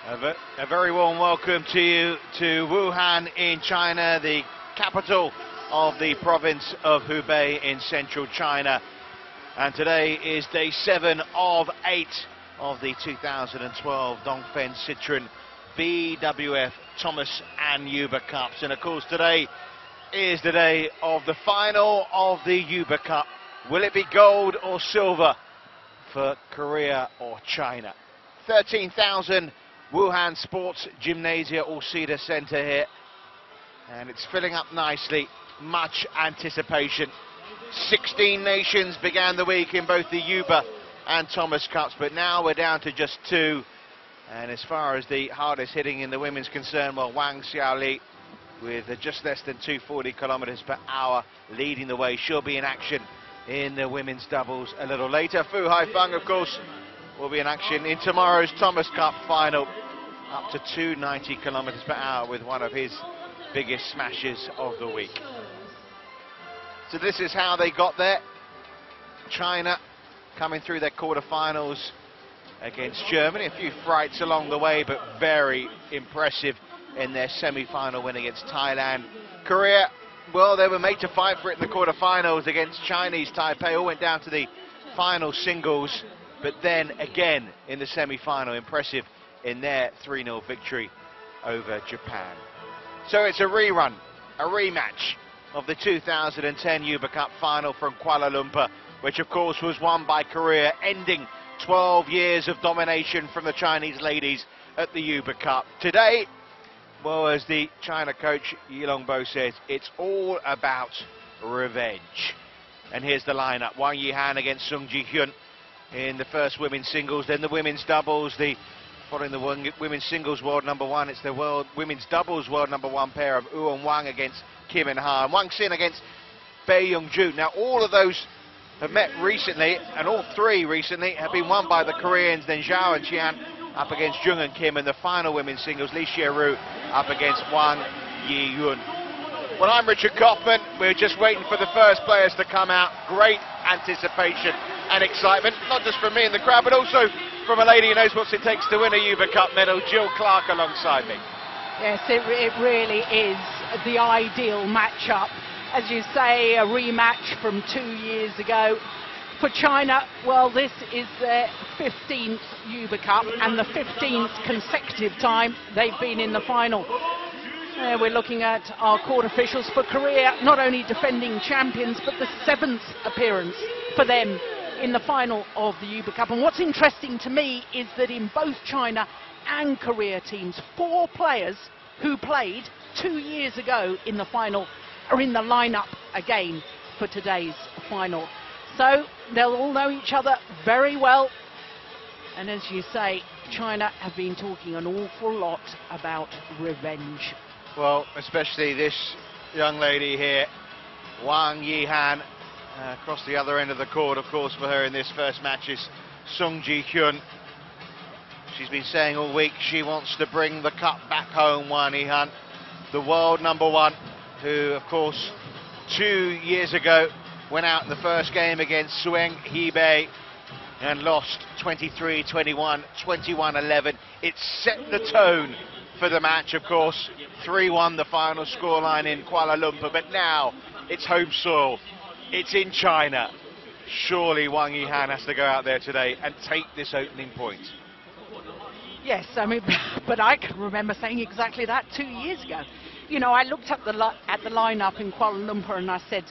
A very warm welcome to you to Wuhan in China, the capital of the province of Hubei in central China. And today is day 7 of 8 of the 2012 Dongfeng Citroën BWF Thomas and Uber Cups. And of course today is the day of the final of the Uber Cup. Will it be gold or silver for Korea or China? 13,000 Wuhan Sports Gymnasium all-seater centre here, and it's filling up nicely. Much anticipation. 16 nations began the week in both the Uber and Thomas Cups, but now we're down to just 2. And as far as the hardest hitting in the women's concerned, well, Wang with just less than 240 kilometers per hour leading the way. She'll be in action in the women's doubles a little later. Fu Haifeng, of course, will be in action in tomorrow's Thomas Cup final, up to 290 kilometers per hour with one of his biggest smashes of the week. So this is how they got there. China coming through their quarterfinals against Germany. A few frights along the way, but very impressive in their semi-final win against Thailand. Korea, well, they were made to fight for it in the quarterfinals against Chinese Taipei. All went down to the final singles, but then again in the semi-final, impressive in their 3-0 victory over Japan. So it's a rerun, a rematch of the 2010 Uber Cup final from Kuala Lumpur, which of course was won by Korea, ending 12 years of domination from the Chinese ladies at the Uber Cup. Today, well, as the China coach Yihan says, it's all about revenge. And here's the lineup. Wang Yihan against Hyun in the first women's singles, then the women's doubles. Following the women's singles world number 1, it's the women's doubles world number 1 pair of Wang against Kim and Han. Wang Xin against Bae Young-ju. Now all of those have met recently, and all 3 recently have been won by the Koreans. Then Zhao and Qian up against Jung and Kim, and the final women's singles, Lee Xie-ru up against Wang Yi-yun. Well, I'm Richard Kaufman. We're just waiting for the first players to come out. Great anticipation and excitement, not just from me in the crowd, but also from a lady who knows what it takes to win a Uber Cup medal, Jill Clark, alongside me. Yes, it really is the ideal matchup. As you say, a rematch from 2 years ago. For China, well, this is their 15th Uber Cup and the 15th consecutive time they've been in the final. We're looking at our court officials. For Korea, not only defending champions, but the 7th appearance for them in the final of the Uber Cup. And what's interesting to me is that in both China and Korea teams, 4 players who played 2 years ago in the final are in the lineup again for today's final. So they'll all know each other very well. And as you say, China have been talking an awful lot about revenge. Well, especially this young lady here, Wang Yihan, across the other end of the court, of course, for her in this first match is Hyun. She's been saying all week she wants to bring the cup back home, Wang Yihan, the world number 1, who, of course, 2 years ago went out in the first game against Citroën Hebei and lost 23-21, 21-11. It set the tone for the match, of course. 3-1 the final scoreline in Kuala Lumpur, but now it's home soil. It's in China. Surely Wang Yihan has to go out there today and take this opening point. Yes, I mean, but I can remember saying exactly that 2 years ago. You know, I looked at the lineup in Kuala Lumpur and I said,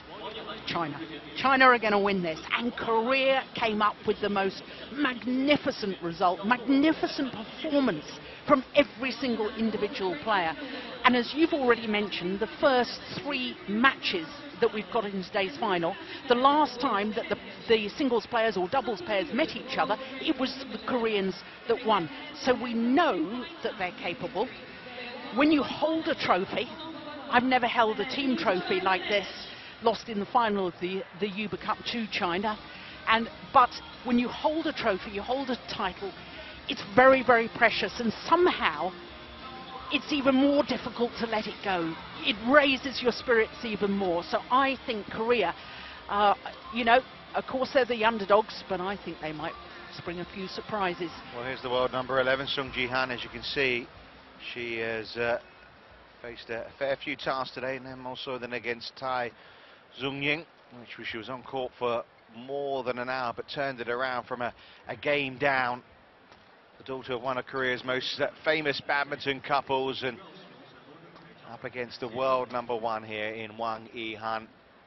China are going to win this. And Korea came up with the most magnificent result, magnificent performance from every single individual player. And as you've already mentioned, the first 3 matches that we've got in today's final, the last time that the singles players or doubles pairs met each other, it was the Koreans that won. So we know that they're capable. When you hold a trophy, I've never held a team trophy like this, lost in the final of the Uber Cup to China. But when you hold a trophy, you hold a title, it's very, very precious, and somehow it's even more difficult to let it go. It raises your spirits even more. So I think Korea, you know, of course they're the underdogs, but I think they might bring a few surprises. Well, here's the world number 11, Sung Yihan. As you can see, she has faced a fair few tasks today, and then also against Tai Zungying, which she was on court for more than an hour, but turned it around from a game down. The daughter of one of Korea's most famous badminton couples, and up against the world number 1 here in Wang Yihan.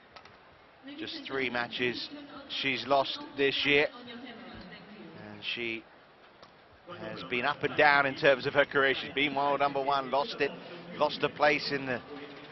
Just 3 matches she's lost this year, and she has been up and down in terms of her career. She's been world number 1, lost a place in the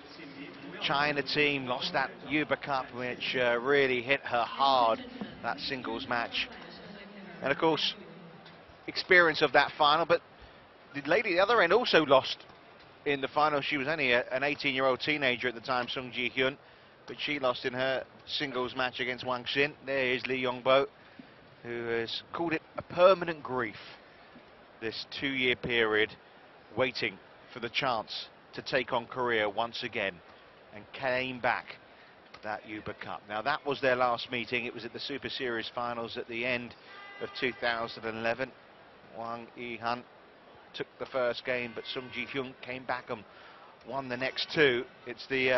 China team, lost that Yuba Cup, which really hit her hard, that singles match. And of course, experience of that final, but the lady at the other end also lost in the final. She was only an 18-year-old teenager at the time, Sung Ji-hyun, but she lost in her singles match against Wang Xin. There is Lee Yongbo, who has called it a permanent grief, this 2-year period, waiting for the chance to take on Korea once again, and came back that Yuba Cup. Now, that was their last meeting. It was at the Super Series finals at the end of 2011. Wang Yihan took the first game, but Sung Ji-hyun came back and won the next 2. It's the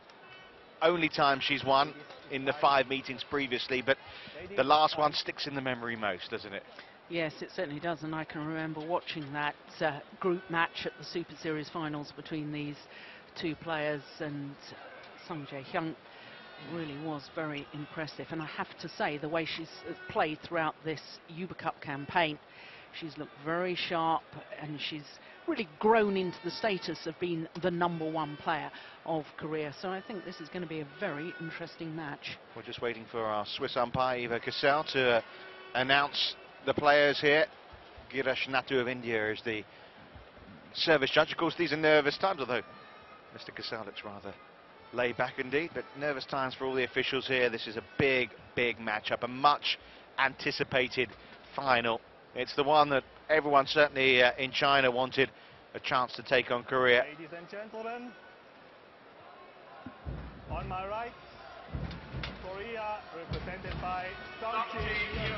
only time she's won in the 5 meetings previously, but the last one sticks in the memory most, doesn't it? Yes, it certainly does, and I can remember watching that group match at the Super Series finals between these 2 players, and Sung Ji-hyun really was very impressive. And I have to say, the way she's played throughout this Yuba Cup campaign, she's looked very sharp, and she's really grown into the status of being the number 1 player of Korea. So I think this is going to be a very interesting match. We're just waiting for our Swiss umpire, Eva Cassel, to announce the players here. Girish Natu of India is the service judge. Of course, these are nervous times, although Mr. Cassel looks rather laid back indeed, but nervous times for all the officials here. This is a big, big matchup, a much anticipated final. It's the one that everyone, certainly in China, wanted a chance to take on Korea. Ladies and gentlemen, on my right, Korea, represented by Sung Ji-hyun.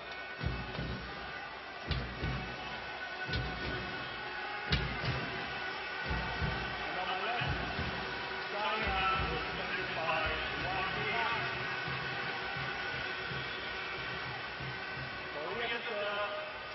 And on my left, China, represented by Wang Yihan. Korea to serve.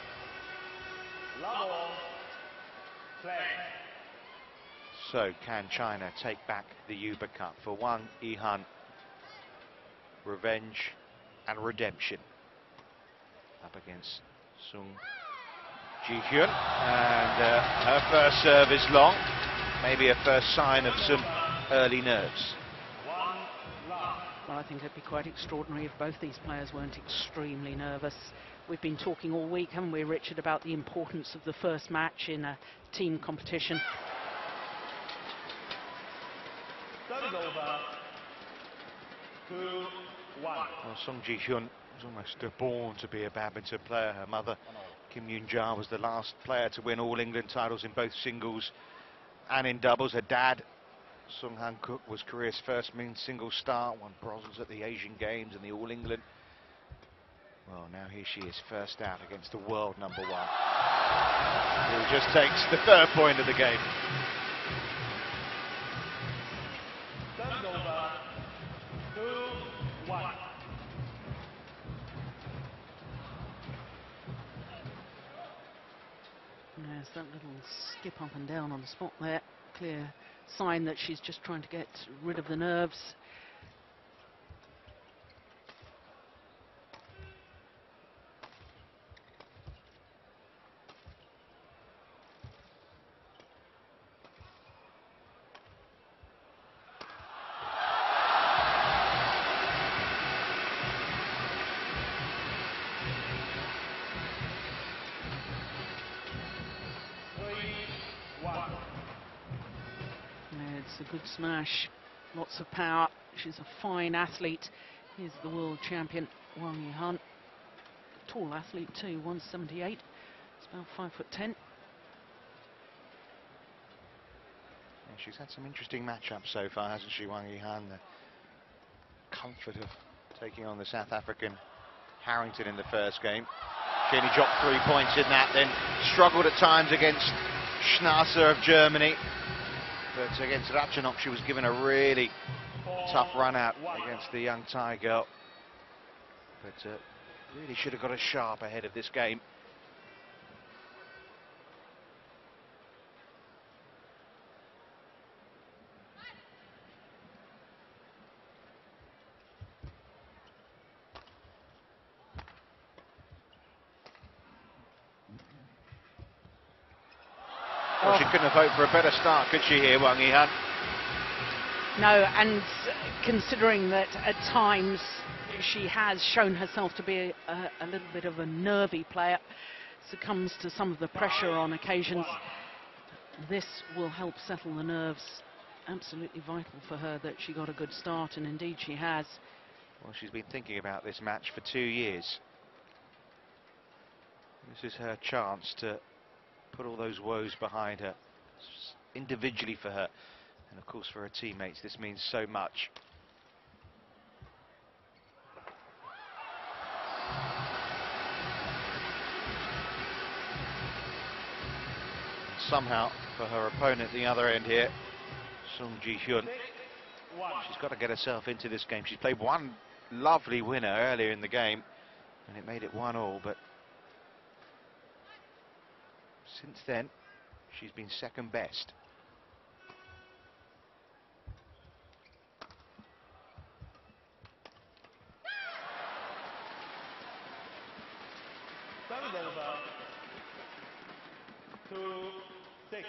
Level play. So, can China take back the Yuba Cup? For Wang Yihan, revenge and redemption. Up against Sung Ji-hyun, and her first serve is long. Maybe a first sign of some early nerves. Well, I think it'd be quite extraordinary if both these players weren't extremely nervous. We've been talking all week, haven't we, Richard, about the importance of the first match in a team competition. Service over. 2-1. Well, Sung Ji-hyun was almost born to be a badminton player. Her mother, Kim Yoon-ja, was the last player to win all England titles in both singles and in doubles. Her dad, Sung Han-kuk, was Korea's first men's singles star, won bronze at the Asian Games and the All England. Well, now here she is, first out against the world number 1, who just takes the 3rd point of the game. Service over. 2-1. There's that little skip up and down on the spot there. Clear sign that she's just trying to get rid of the nerves. It's a good smash, lots of power. She's a fine athlete. Here's the world champion, Wang Yihan. Tall athlete too, 178. It's about 5'10". Yeah, she's had some interesting matchups so far, hasn't she, Wang Yihan? The comfort of taking on the South African Harrington in the first game. She only dropped 3 points in that, then struggled at times against Schnasser of Germany. But against Ratchanok, she was given a really tough run out against the young Thai girl. But really should have got a sharp ahead of this game. Well, she couldn't have hoped for a better start, could she, here, Wang Yihan? No, and considering that at times she has shown herself to be a little bit of a nervy player, succumbs to some of the pressure on occasions, this will help settle the nerves. Absolutely vital for her that she got a good start, and indeed she has. Well, she's been thinking about this match for 2 years. This is her chance to put all those woes behind her, individually for her, and of course for her teammates. This means so much. And somehow, for her opponent at the other end here, Hyun, she's got to get herself into this game. She's played one lovely winner earlier in the game, and it made it 1-1, but since then, she's been second best. Service over. 2-6.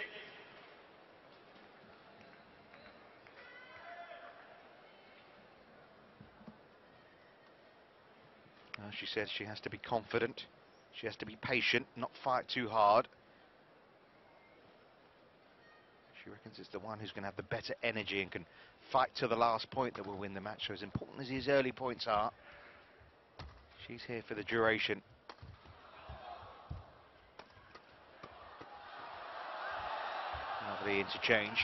She says she has to be confident. She has to be patient, not fight too hard. She reckons it's the one who's going to have the better energy and can fight to the last point that will win the match. So as important as these early points are, she's here for the duration. Lovely interchange.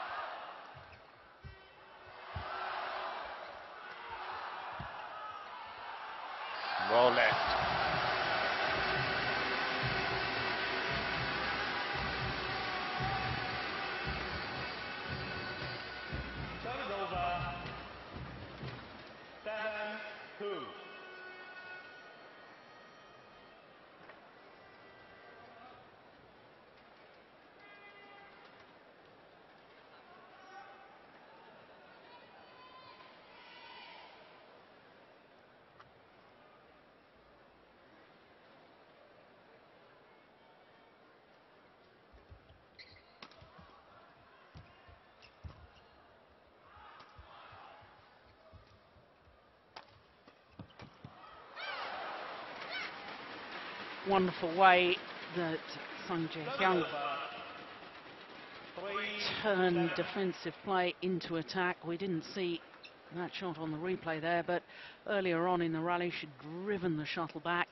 Well left. Service over. 7-2. Wonderful way that Sung Jae-hyun turned defensive play into attack. We didn't see that shot on the replay there, but earlier on in the rally she'd driven the shuttle back.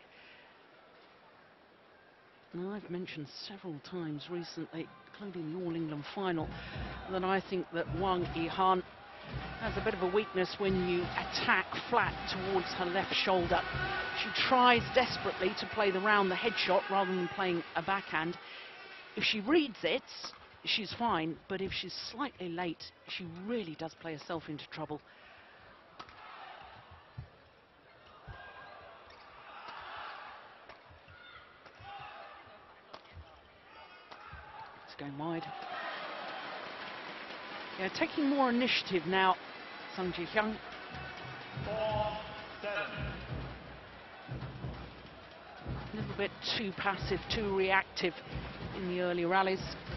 Now, I've mentioned several times recently, including the All England final, that I think that Wang Yihan has a bit of a weakness when you attack flat towards her left shoulder. She tries desperately to play the round the head shot rather than playing a backhand. If she reads it, she's fine, but if she's slightly late, she really does play herself into trouble. It's going wide. Yeah, taking more initiative now, Sung Jae-hyun. 4-7. A little bit too passive, too reactive in the early rallies.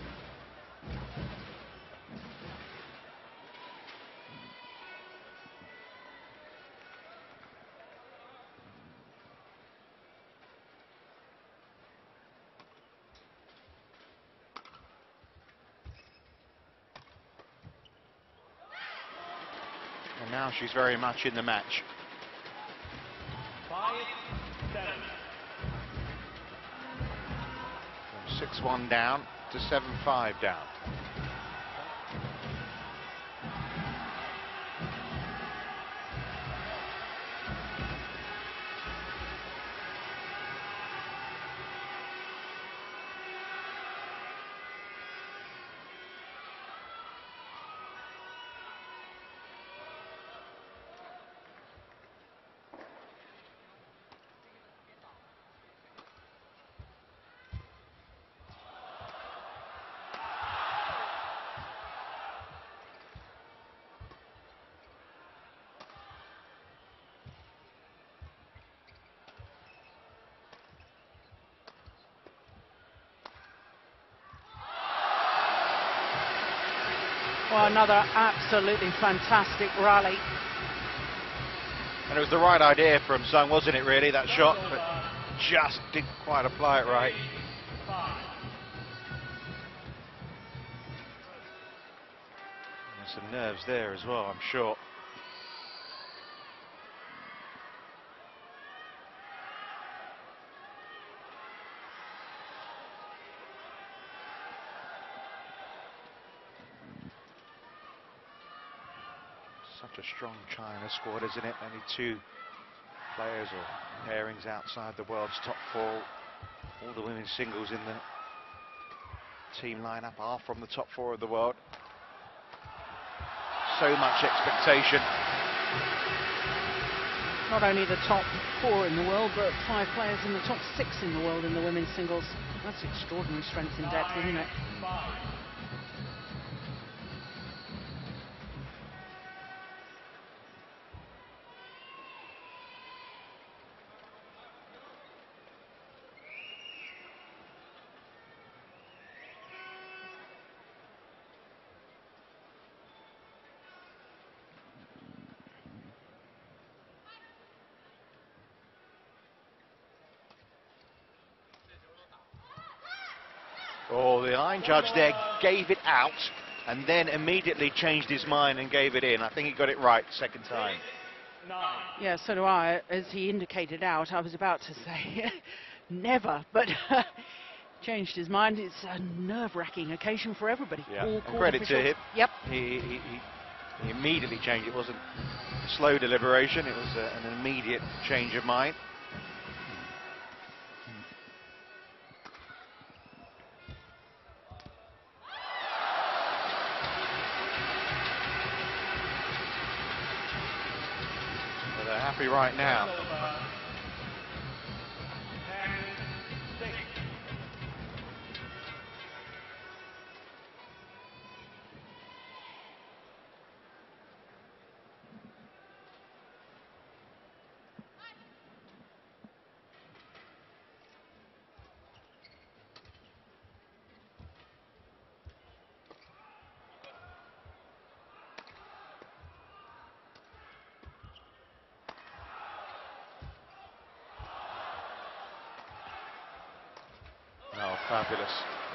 And now she's very much in the match. 5-7. From 6-1 down to 7-5 down. Well, another absolutely fantastic rally. And it was the right idea from Sung, wasn't it, really, that shot? But just didn't quite apply it right. There's some nerves there as well, I'm sure. Such a strong China squad, isn't it? Only 2 players or pairings outside the world's top 4. All the women's singles in the team lineup are from the top 4 of the world. So much expectation. Not only the top 4 in the world, but 5 players in the top 6 in the world in the women's singles. That's extraordinary strength in depth, isn't it? Oh, the line judge there gave it out and then immediately changed his mind and gave it in. I think he got it right second time. Yeah, so do I. As he indicated out, I was about to say never, but changed his mind. It's a nerve-wracking occasion for everybody. Yeah, All and court credit to officials. him. Yep. He immediately changed. It wasn't slow deliberation. It was an immediate change of mind. They're happy right now. Oh, fabulous.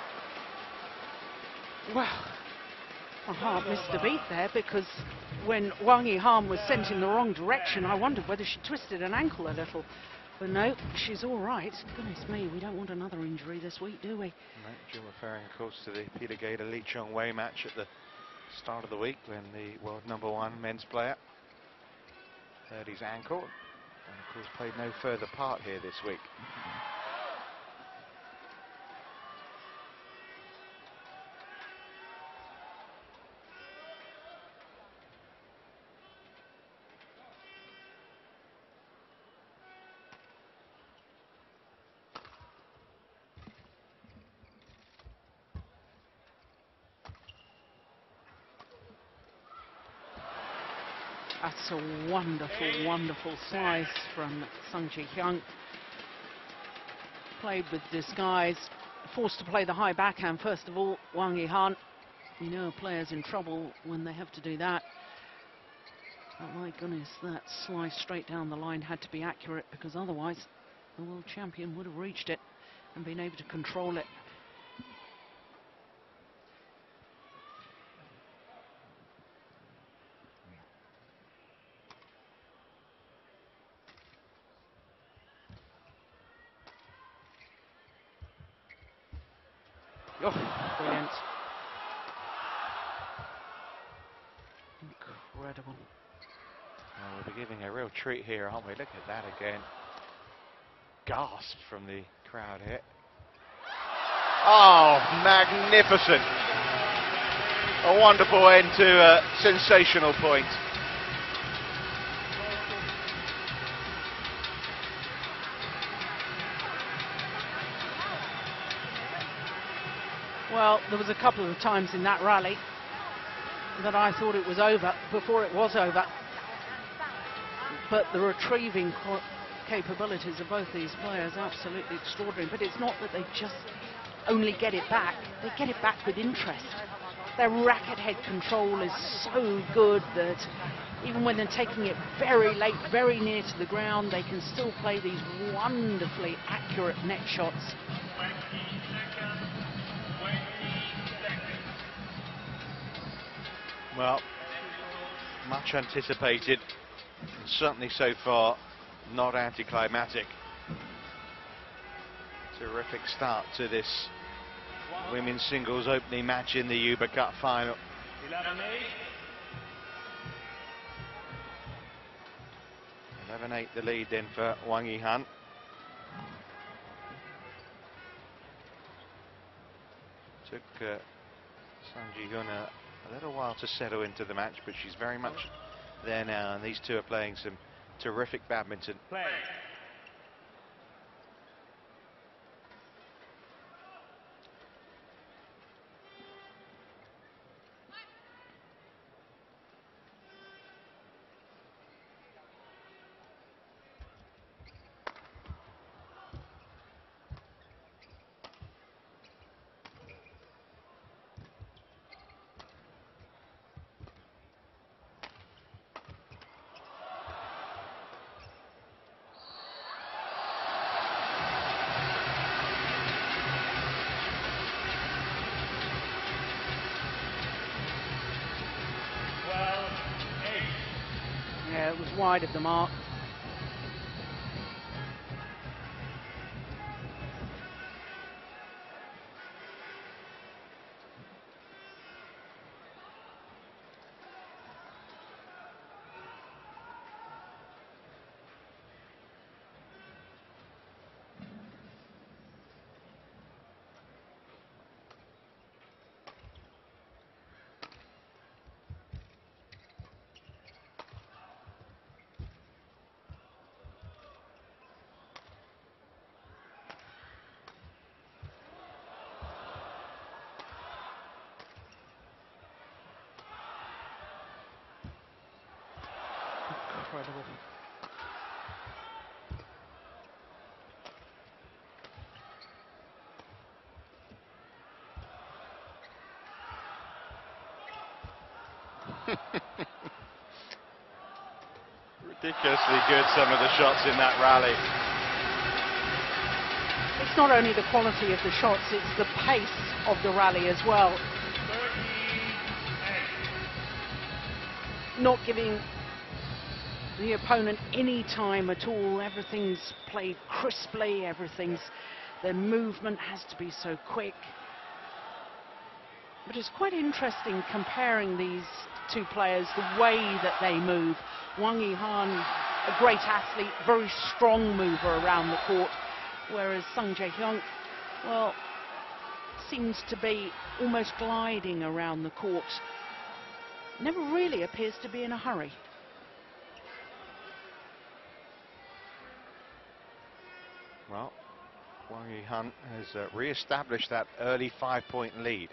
Well, my heart missed a beat there, because when Wang Yihan was sent in the wrong direction, I wondered whether she twisted an ankle a little. But no, she's all right. Goodness me, we don't want another injury this week, do we? No, you're referring, of course, to the Peter Gator Lee Chong Wei match at the start of the week when the world #1 men's player hurt his ankle and, of course, played no further part here this week. That's a wonderful, wonderful slice from Hyun. Played with disguise, forced to play the high backhand first of all. Wang Yihan, you know, players in trouble when they have to do that. But my goodness, that slice straight down the line had to be accurate, because otherwise the world champion would have reached it and been able to control it. Oh, brilliant. Incredible. Well, we'll be giving a real treat here, aren't we? Look at that again. Gasp from the crowd here. Oh, magnificent. A wonderful end to a sensational point. Well, there was a couple of times in that rally that I thought it was over before it was over. But the retrieving capabilities of both these players, absolutely extraordinary. But it's not that they just only get it back, they get it back with interest. Their racket head control is so good that even when they're taking it very late, very near to the ground, they can still play these wonderfully accurate net shots. 20 seconds. 20 seconds. Well, much anticipated, certainly so far not anticlimactic. Terrific start to this women's singles opening match in the Uber Cup final. 11-8. 11-8 the lead then for Wang Yihan. Took Hyun a little while to settle into the match, but she's very much there now, and these two are playing some terrific badminton. Play. Yeah, it was wide of the mark. Incredible. Ridiculously good, some of the shots in that rally. It's not only the quality of the shots, it's the pace of the rally as well. 38. Not giving the opponent any time at all. Everything's played crisply, their movement has to be so quick. But it's quite interesting comparing these two players, the way that they move. Wang Yihan, a great athlete, very strong mover around the court, whereas Hyun, well, seems to be almost gliding around the court. Never really appears to be in a hurry. Well, Wang Yihan has re-established that early 5-point lead.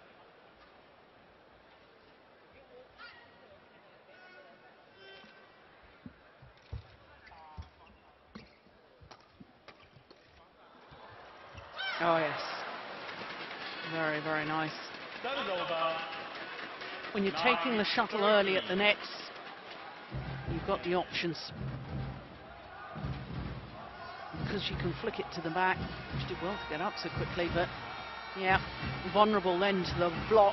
Oh yes, very, very nice. That is over. When you're taking the shuttle early at the nets, you've got the options. Because you can flick it to the back. She did well to get up so quickly, but yeah, vulnerable then to the block.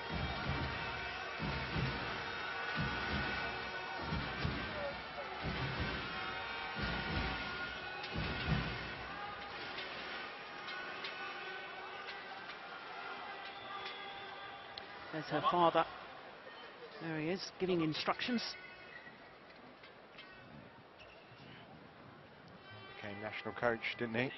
There's her father. There he is, giving instructions. Became national coach, didn't he?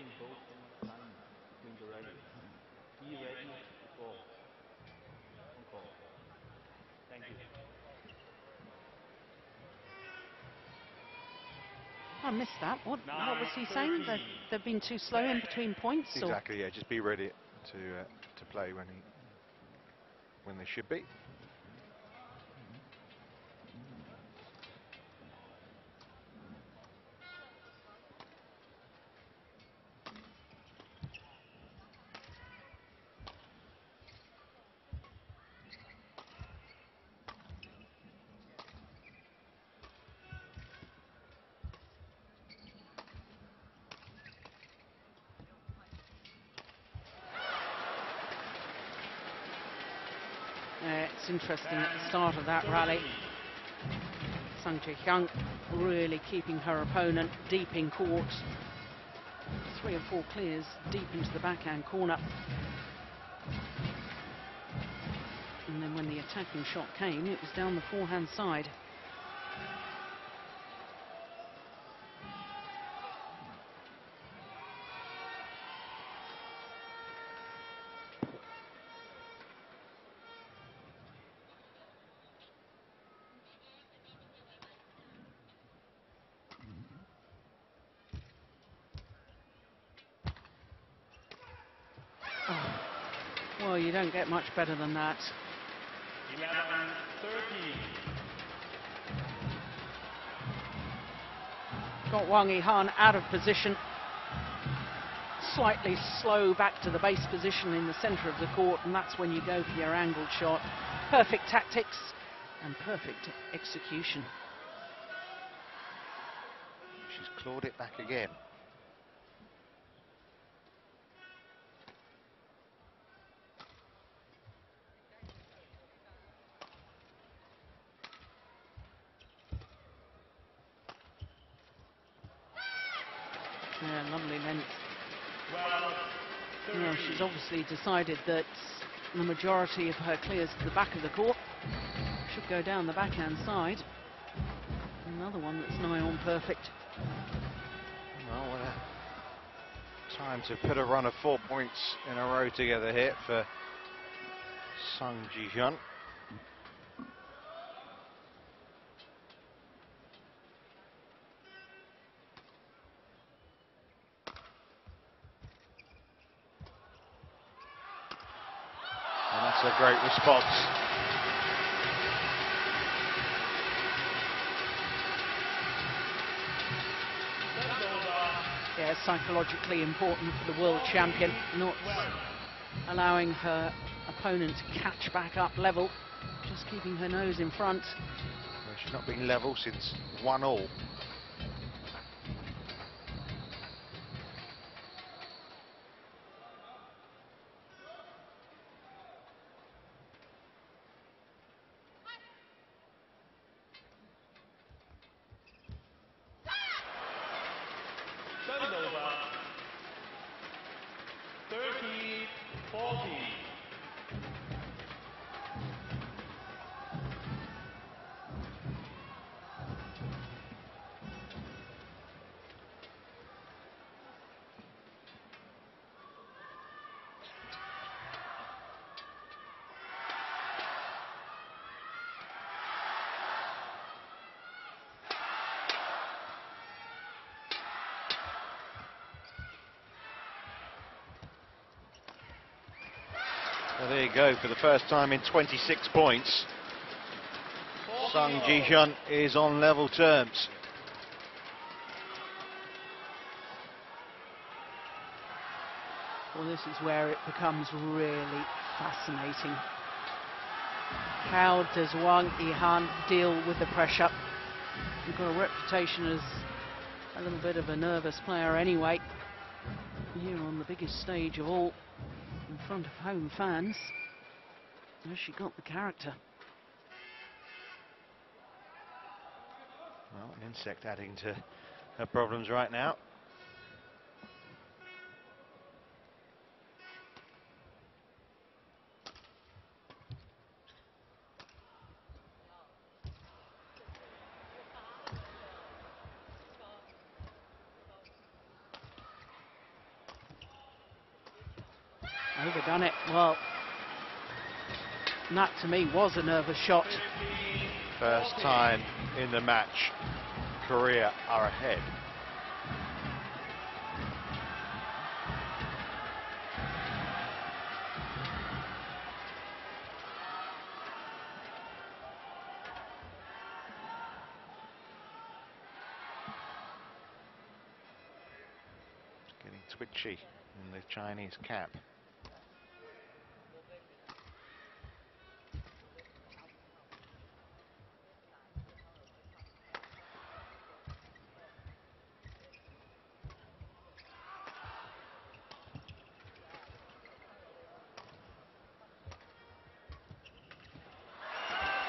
I missed that. What was he saying? That they've been too slow in between points? Or? Exactly, yeah, just be ready to play when they should be. It's interesting at the start of that rally, Hyun really keeping her opponent deep in court. 3 or 4 clears deep into the backhand corner. And then when the attacking shot came, it was down the forehand side. Oh, well, you don't get much better than that. 11-13. Got Wang Yihan out of position. Slightly slow back to the base position in the centre of the court, and that's when you go for your angled shot. Perfect tactics and perfect execution. She's clawed it back again. Yeah, lovely length. 12-13. Well, she's obviously decided that the majority of her clears to the back of the court should go down the backhand side. Another one that's nigh on perfect. Well, what a time to put a run of 4 points in a row together here for Hyun. And that's a great response. Yeah, psychologically important for the world champion, not allowing her opponent to catch back up level, just keeping her nose in front. Well, she's not been level since 1-1. Service over. 30-14. Well, there you go. For the first time in 26 points, Hyun is on level terms. Well, this is where it becomes really fascinating. How does Wang Yihan deal with the pressure? You've got a reputation as a little bit of a nervous player anyway. Here on the biggest stage of all, in front of home fans. Has she got the character? Well, an insect adding to her problems right now. Overdone it. Well, that to me was a nervous shot. First time in the match, Korea are ahead. Getting twitchy in the Chinese cap.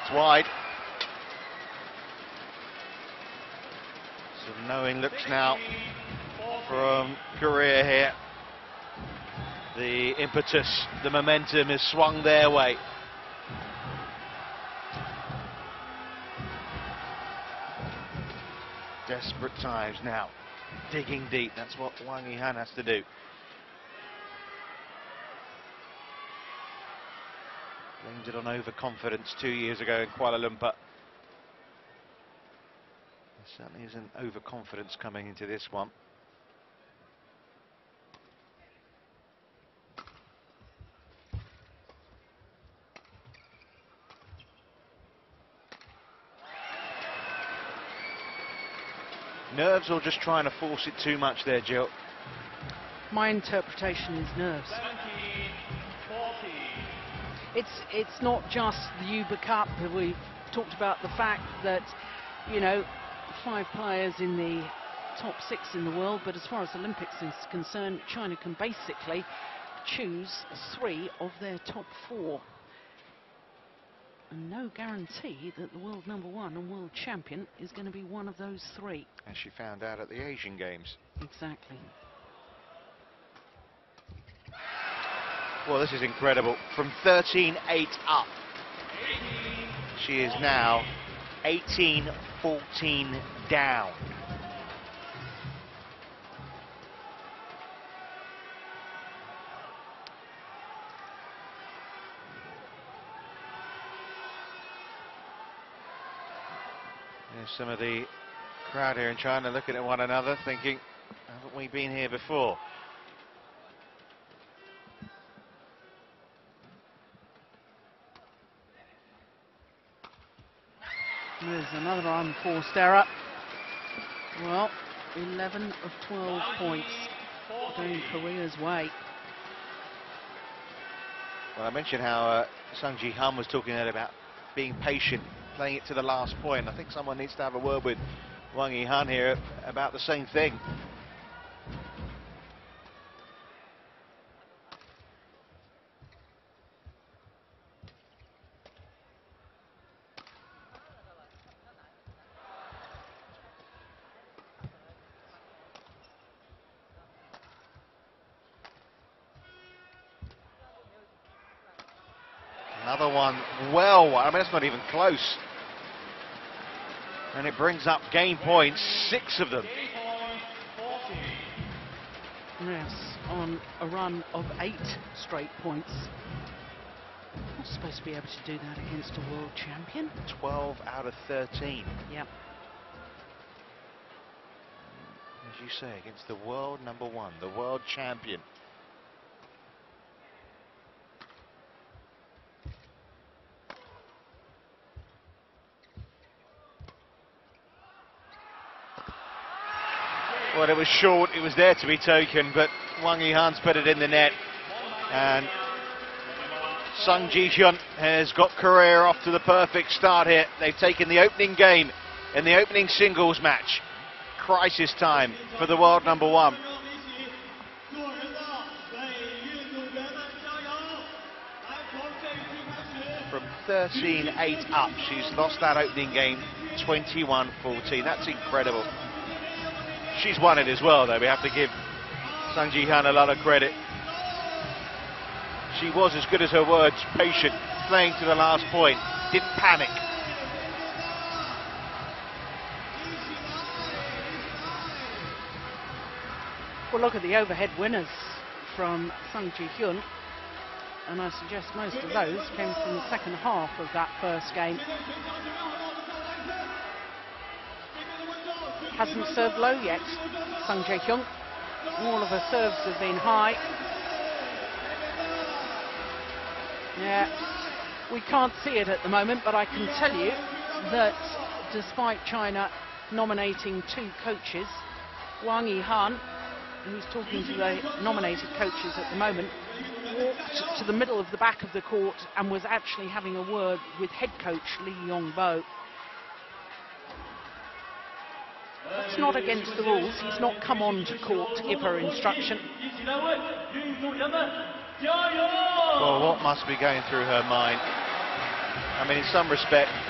wide. Some knowing looks now from Korea here. The impetus, the momentum has swung their way. Desperate times now. Digging deep, that's what Wang Yihan has to do. Blamed it on overconfidence 2 years ago in Kuala Lumpur. There certainly isn't overconfidence coming into this one. Nerves or just trying to force it too much there, Jill? My interpretation is nerves. 70-40. It's not just the Uber Cup. We've talked about the fact that, you know, 5 players in the top 6 in the world, but as far as Olympics is concerned, China can basically choose 3 of their top 4. And no guarantee that the world #1 and world champion is going to be one of those 3. As she found out at the Asian Games. Exactly. Well, this is incredible. From 13-8 up, she is now 18-14 down. There's some of the crowd here in China looking at one another thinking, haven't we been here before? There's another unforced error. Well, 11 of 12 points going Korea's way. Well, I mentioned how Sung Ji-hyun was talking earlier about being patient, playing it to the last point. I think someone needs to have a word with Wang Yihan here about the same thing. Another one, well, I mean, that's not even close. And it brings up game points, 6 of them. Yes, on a run of 8 straight points. Not supposed to be able to do that against a world champion. 12 out of 13. Yep. As you say, against the world #1, the world champion. Well, it was short, it was there to be taken, but Wang Yihan's put it in the net. And Sung Ji-hyun has got Korea off to the perfect start here. They've taken the opening game in the opening singles match. Crisis time for the world #1. From 13-8 up, she's lost that opening game 21-14. That's incredible. She's won it as well, though. We have to give Sung Ji-hyun a lot of credit. She was as good as her words, patient, playing to the last point, didn't panic. Well, look at the overhead winners from Sung Ji-hyun, and I suggest most of those came from the second half of that first game. Hasn't served low yet, Sung Ji-hyun. All of her serves have been high. Yeah, we can't see it at the moment, but I can tell you that despite China nominating 2 coaches, Wang Yihan, who's talking to the nominated coaches at the moment, walked to the middle of the back of the court and was actually having a word with head coach Lee Yong-bo. It's not against the rules. He's not come on to court to give her instruction. Well, what must be going through her mind? I mean, in some respect,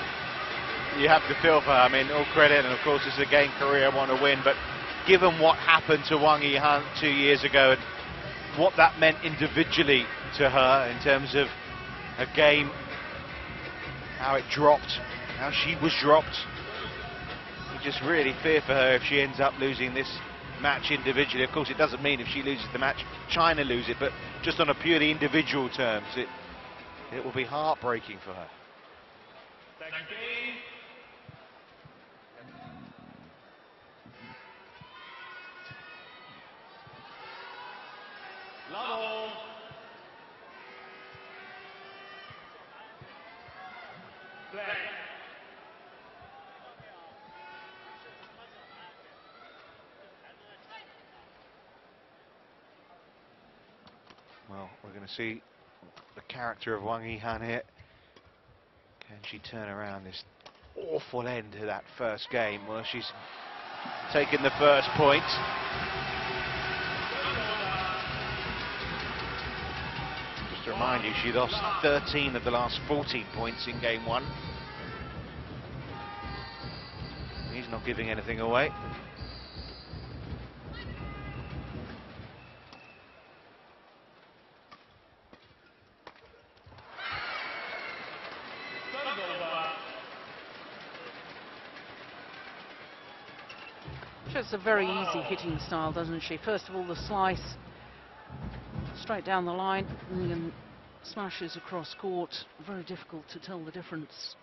you have to feel for her. I mean, all credit, and of course it's a game career, want to win, but given what happened to Wang Yihan 2 years ago and what that meant individually to her in terms of a game, how it dropped, how she was dropped, you just really fear for her if she ends up losing this match individually. Of course, it doesn't mean if she loses the match, China lose it, but just on a purely individual terms, it will be heartbreaking for her. Second game. Level. Play. Well, we're going to see the character of Wang Yihan here. Can she turn around this awful end to that first game? Well, she's taken the first point. Just to remind you, she lost 13 of the last 14 points in game one. He's not giving anything away. She has a very easy hitting style, doesn't she? First of all, the slice straight down the line, and then smashes across court. Very difficult to tell the difference.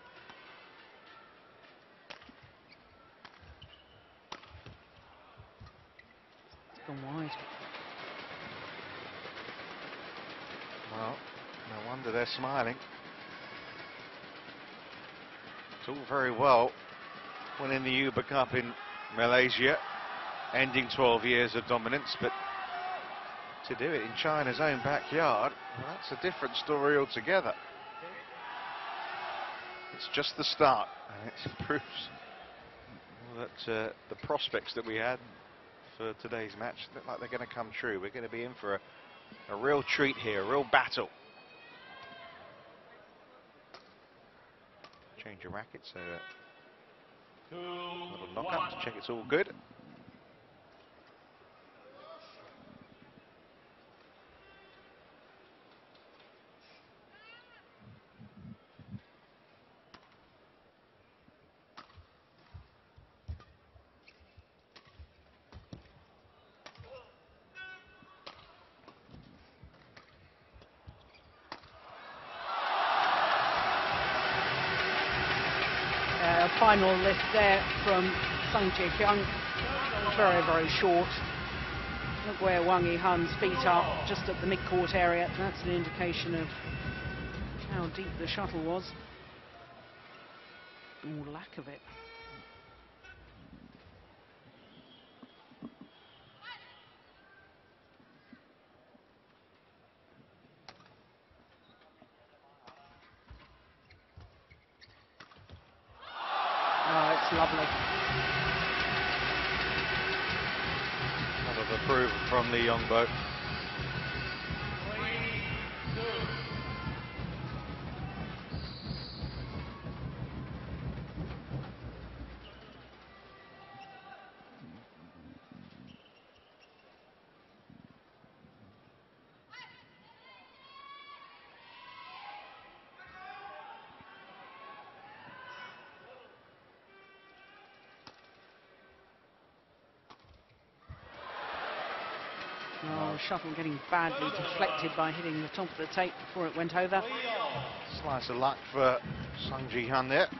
It's gone wide. Well, no wonder they're smiling. It's all very well winning the Uber Cup in Malaysia, ending 12 years of dominance, but to do it in China's own backyard, well, that's a different story altogether. It's just the start, and it proves that the prospects that we had for today's match look like they're going to come true. We're going to be in for a real treat here, a real battle. Change your racket, so a little knock-up to check it's all good. Final lift there from Hyun. Very, very short. Look where Wang Yihan's feet are, just at the mid-court area. That's an indication of how deep the shuttle was, or lack of it. Oh, it's lovely. A lot of approval from the young boat. Oh, shuttle getting badly deflected by hitting the top of the tape before it went over. Slice of luck for Hyun there.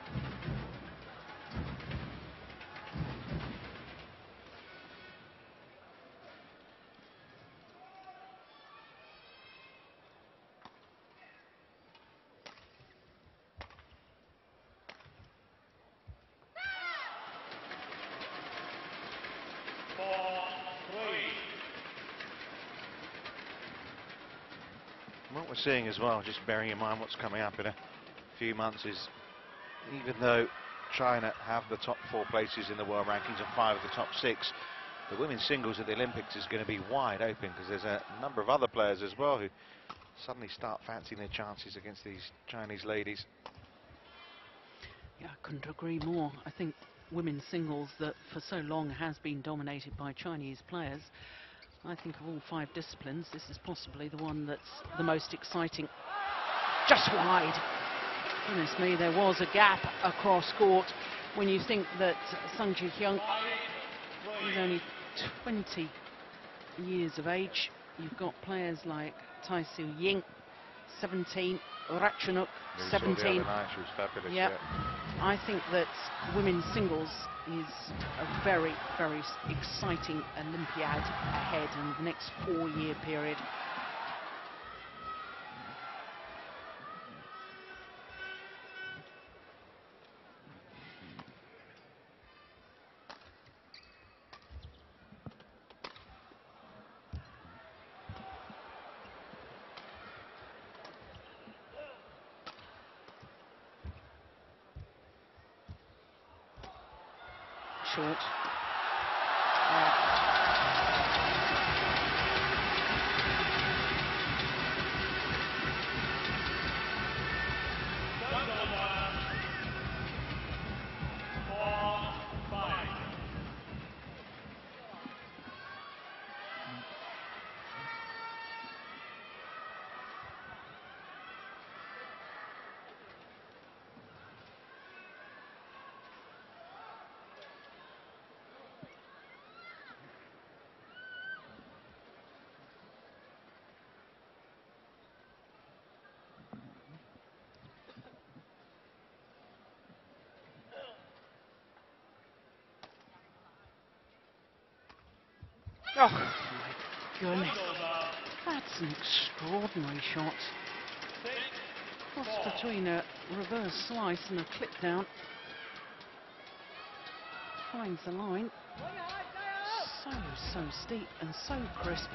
What we're seeing as well, just bearing in mind what's coming up in a few months, is even though China have the top 4 places in the world rankings and 5 of the top 6, the women's singles at the Olympics is going to be wide open, because there's a number of other players as well who suddenly start fancying their chances against these Chinese ladies. Yeah, I couldn't agree more. I think women's singles that for so long has been dominated by Chinese players, I think of all 5 disciplines, this is possibly the one that's the most exciting. Just wide. Goodness me, there was a gap across court when you think that Sung Ji-hyun is only 20 years of age. You've got players like Tai Siu-ying, 17, Ratchanuk, 17. Night, she was fabulous. Yep. Yeah. I think that women's singles is a very, very exciting Olympiad ahead in the next 4-year period. Short. Oh my goodness, that's an extraordinary shot. Cross between a reverse slice and a clip down. Finds the line. So steep and so crisp.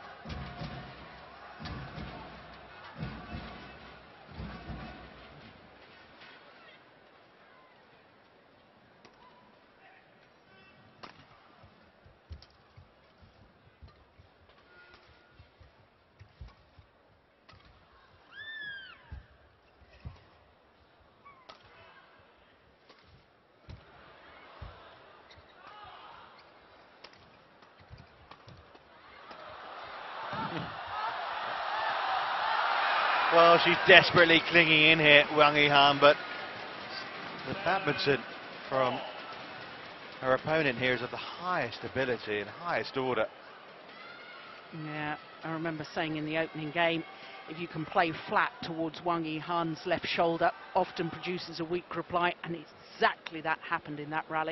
Well, she's desperately clinging in here, Wang Yihan, but the badminton from her opponent here is of the highest ability and highest order. Yeah, I remember saying in the opening game, if you can play flat towards Wang Yihan's left shoulder, often produces a weak reply, and exactly that happened in that rally.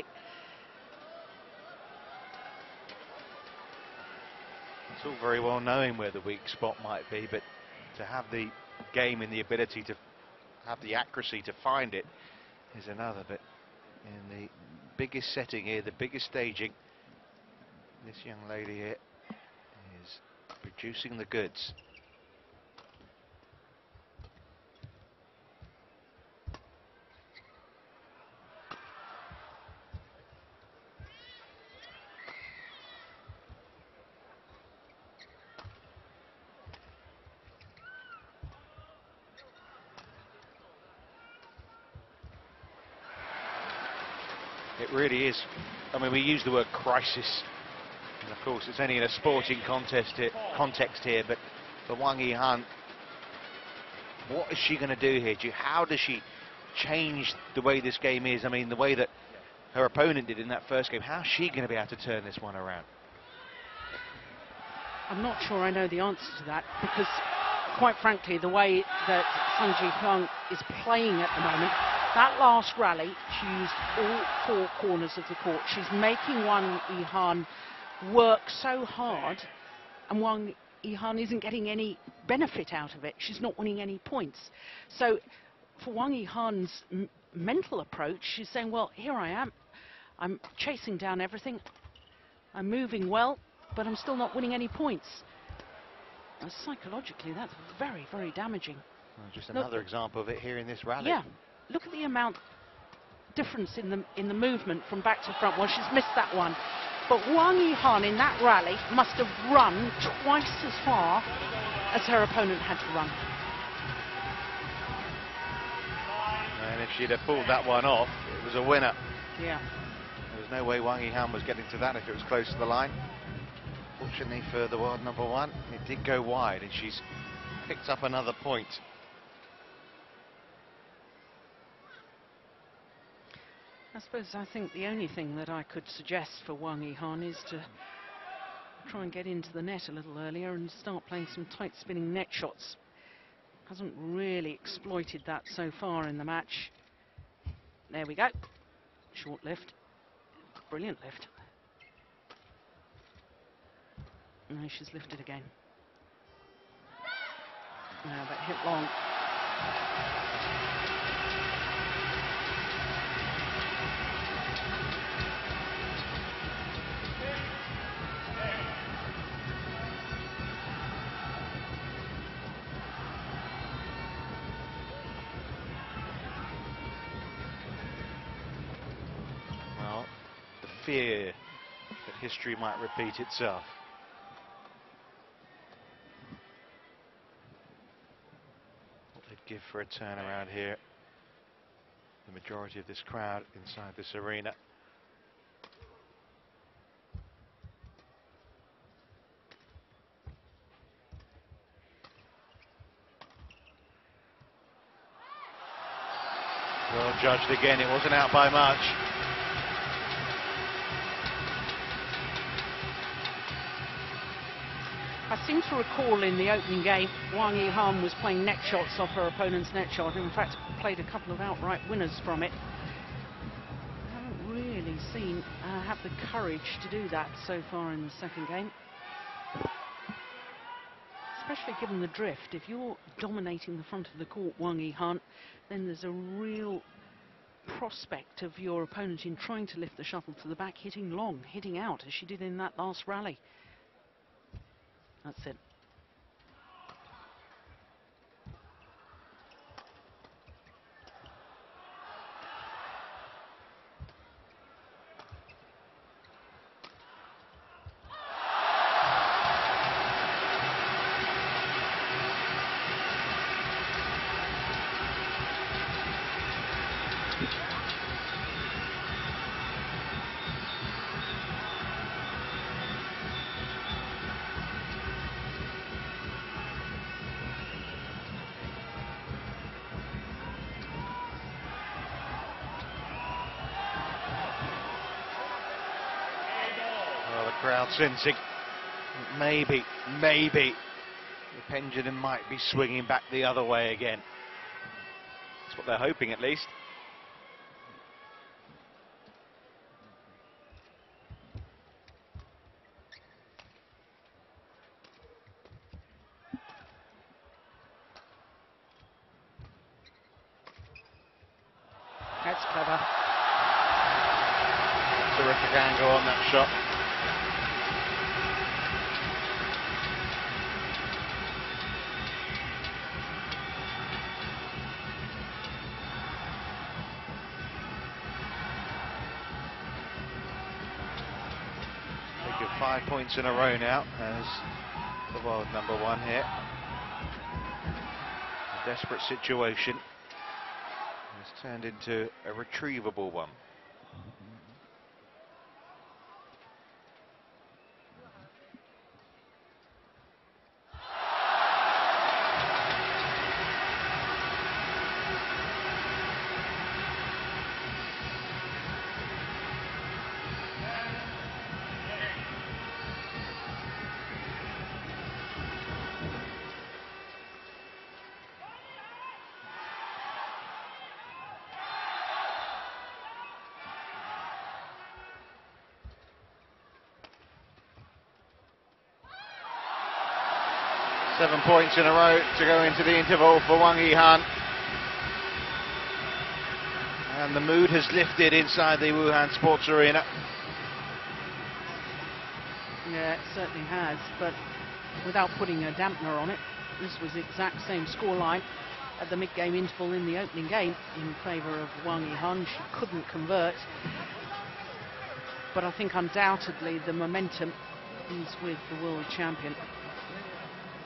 It's all very well knowing where the weak spot might be, but to have the game and the ability to have the accuracy to find it is another. But in the biggest setting here, the biggest staging, this young lady here is producing the goods. It really is. I mean, we use the word crisis, and of course it's only in a sporting context here, but for Wang Yihan, what is she going to do here? How does she change the way this game is? I mean, the way that her opponent did in that first game, how is she going to be able to turn this one around? I'm not sure I know the answer to that, because quite frankly, the way that Sung Ji-hyun is playing at the moment, that last rally, she used all 4 corners of the court. She's making Wang Yihan work so hard, and Wang Yihan isn't getting any benefit out of it. She's not winning any points. So for Wang Yihan's mental approach, she's saying, well, here I am. I'm chasing down everything. I'm moving well, but I'm still not winning any points. And psychologically, that's very, very damaging. Well, just another example of it here in this rally. Yeah. Look at the amount difference in the movement from back to front. Well, she's missed that one. But Wang Yihan in that rally must have run twice as far as her opponent had to run. And if she'd have pulled that one off, it was a winner. Yeah. There was no way Wang Yihan was getting to that if it was close to the line. Fortunately for the world number one, it did go wide, and she's picked up another point. I think the only thing that I could suggest for Wang Yihan is to try and get into the net a little earlier and start playing some tight spinning net shots. Hasn't really exploited that so far in the match. There we go. Short lift. Brilliant lift. No, she's lifted again. No, but hit long. Well, the fear that history might repeat itself. What they'd give for a turnaround here. The majority of this crowd inside this arena. Well judged again, it wasn't out by much. I seem to recall in the opening game, Wang Yihan was playing net shots off her opponent's net shot. In fact, played a couple of outright winners from it. I haven't really seen her have the courage to do that so far in the second game. Especially given the drift. If you're dominating the front of the court, Wang Yihan, then there's a real prospect of your opponent in trying to lift the shuttle to the back, hitting long, hitting out, as she did in that last rally. That's it. Crowd sensing maybe the pendulum might be swinging back the other way again. That's what they're hoping, at least. That's clever. Terrific angle on that shot. They give 5 points in a row now as the world number one here. A desperate situation has turned into a retrievable one. Seven points in a row to go into the interval for Wang Yihan. And the mood has lifted inside the Wuhan Sports Arena. Yeah, it certainly has, but without putting a dampener on it, this was the exact same scoreline at the mid-game interval in the opening game in favour of Wang Yihan. She couldn't convert, but I think undoubtedly the momentum is with the world champion.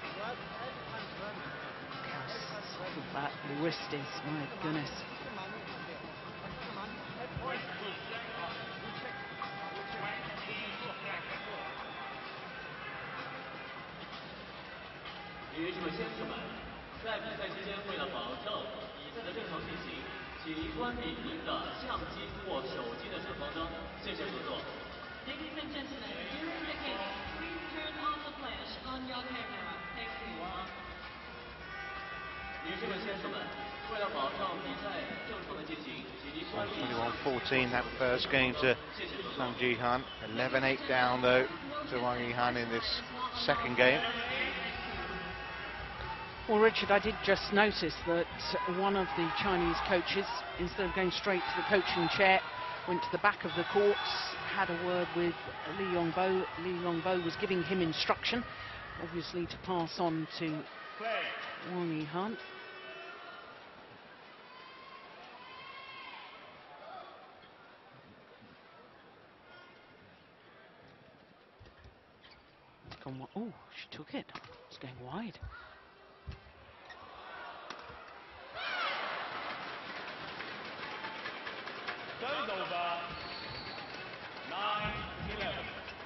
That wrist is, my goodness. 女士们、先生们，在比赛期间，为了保证比赛的正常进行，请关闭您的相机或手机的闪光灯。谢谢合作。 Ladies and gentlemen, during the game, please turn on the flash on your camera. Thank you. 女士们、先生们，为了保证比赛正常的进行，请您关闭。 21-14 that first game to Yihan. 11-8 down though to Wang Yihan in this second game. Well, Richard, I did just notice that one of the Chinese coaches, instead of going straight to the coaching chair, went to the back of the courts, had a word with Li Yongbo. Li Yongbo was giving him instruction, obviously to pass on to Wang Yihan. Oh, she took it. It's going wide. Service over. 9-11.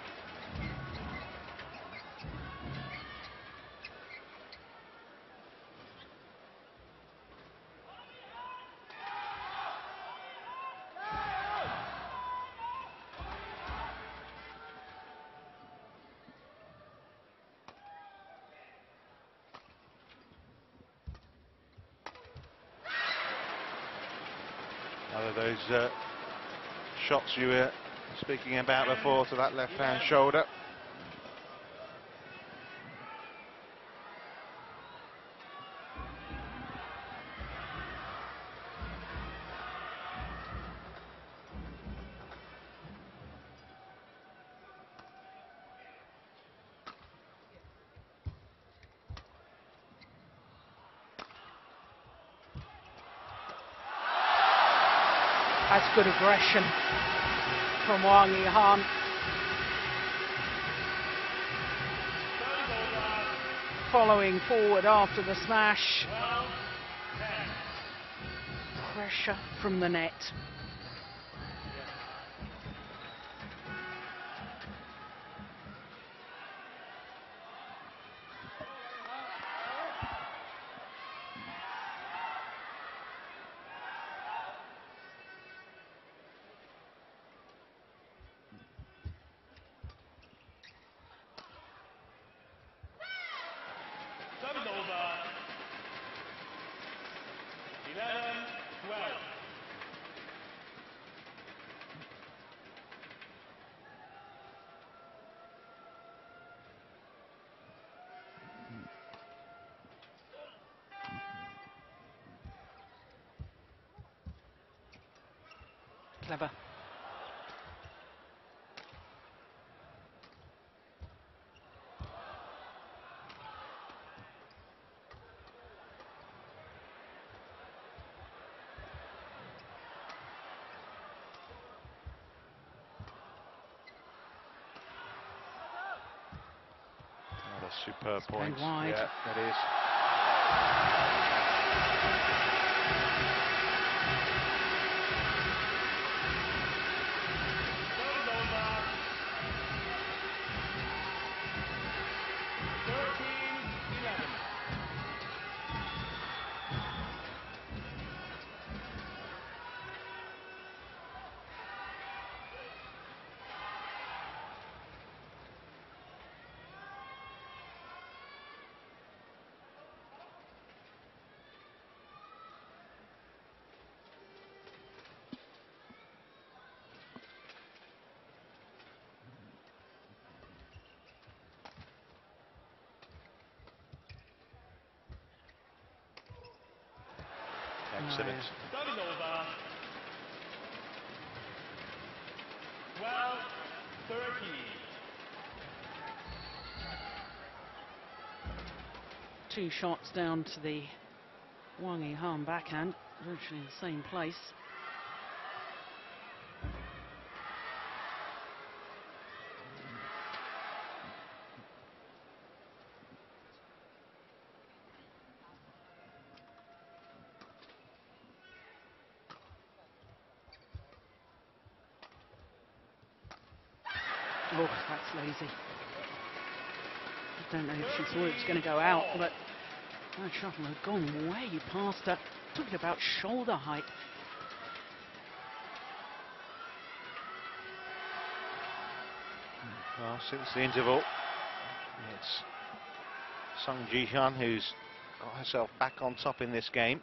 One of those shots you were speaking about before to that left-hand shoulder. That's good aggression from Wang Yihan. Following forward after the smash. Pressure from the net. Service over. 11-12. Clever. Another superb point. wide. Yeah, that is. Service over. 13-11. Excellent. Service over. 12-13. Two shots down to the Wang Yihan backhand, virtually in the same place. Oh, that's lazy. I don't know if she thought it was going to go out, but that shuttle had gone way past her. Talking about shoulder height. Well, since the interval, it's Sung Ji-hyun who's got herself back on top in this game.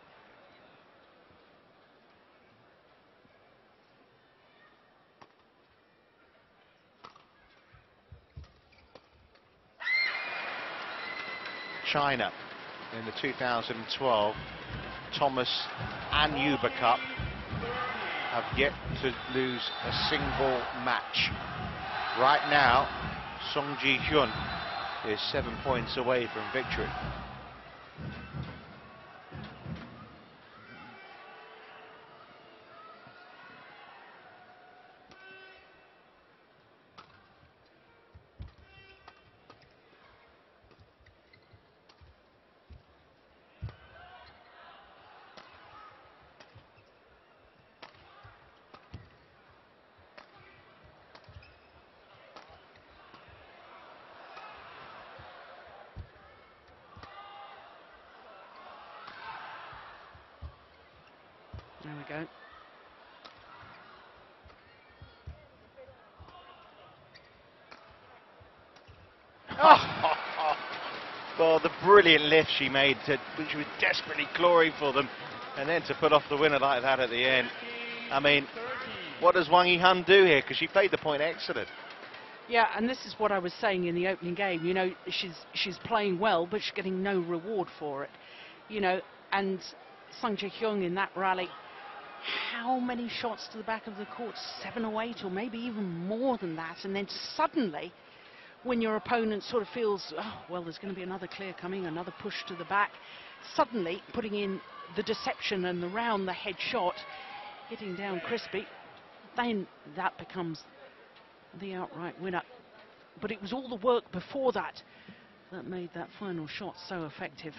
China in the 2012 Thomas and Uber Cup have yet to lose a single match. Right now, Sung Ji-hyun is 7 points away from victory. There we go. Well, the brilliant lift she made, which was desperately clawing for them, and then to put off the winner like that at the end. I mean, what does Wang Yihan do here? Because she played the point excellent. Yeah, and this is what I was saying in the opening game. You know, she's playing well, but she's getting no reward for it. You know, and Sung Ji-hyun in that rally, how many shots to the back of the court? 7 or 8, or maybe even more than that. And then suddenly, when your opponent sort of feels, oh, well, there's going to be another clear coming, another push to the back, suddenly putting in the deception and the round the head shot, hitting down crispy, then that becomes the outright winner. But it was all the work before that that made that final shot so effective.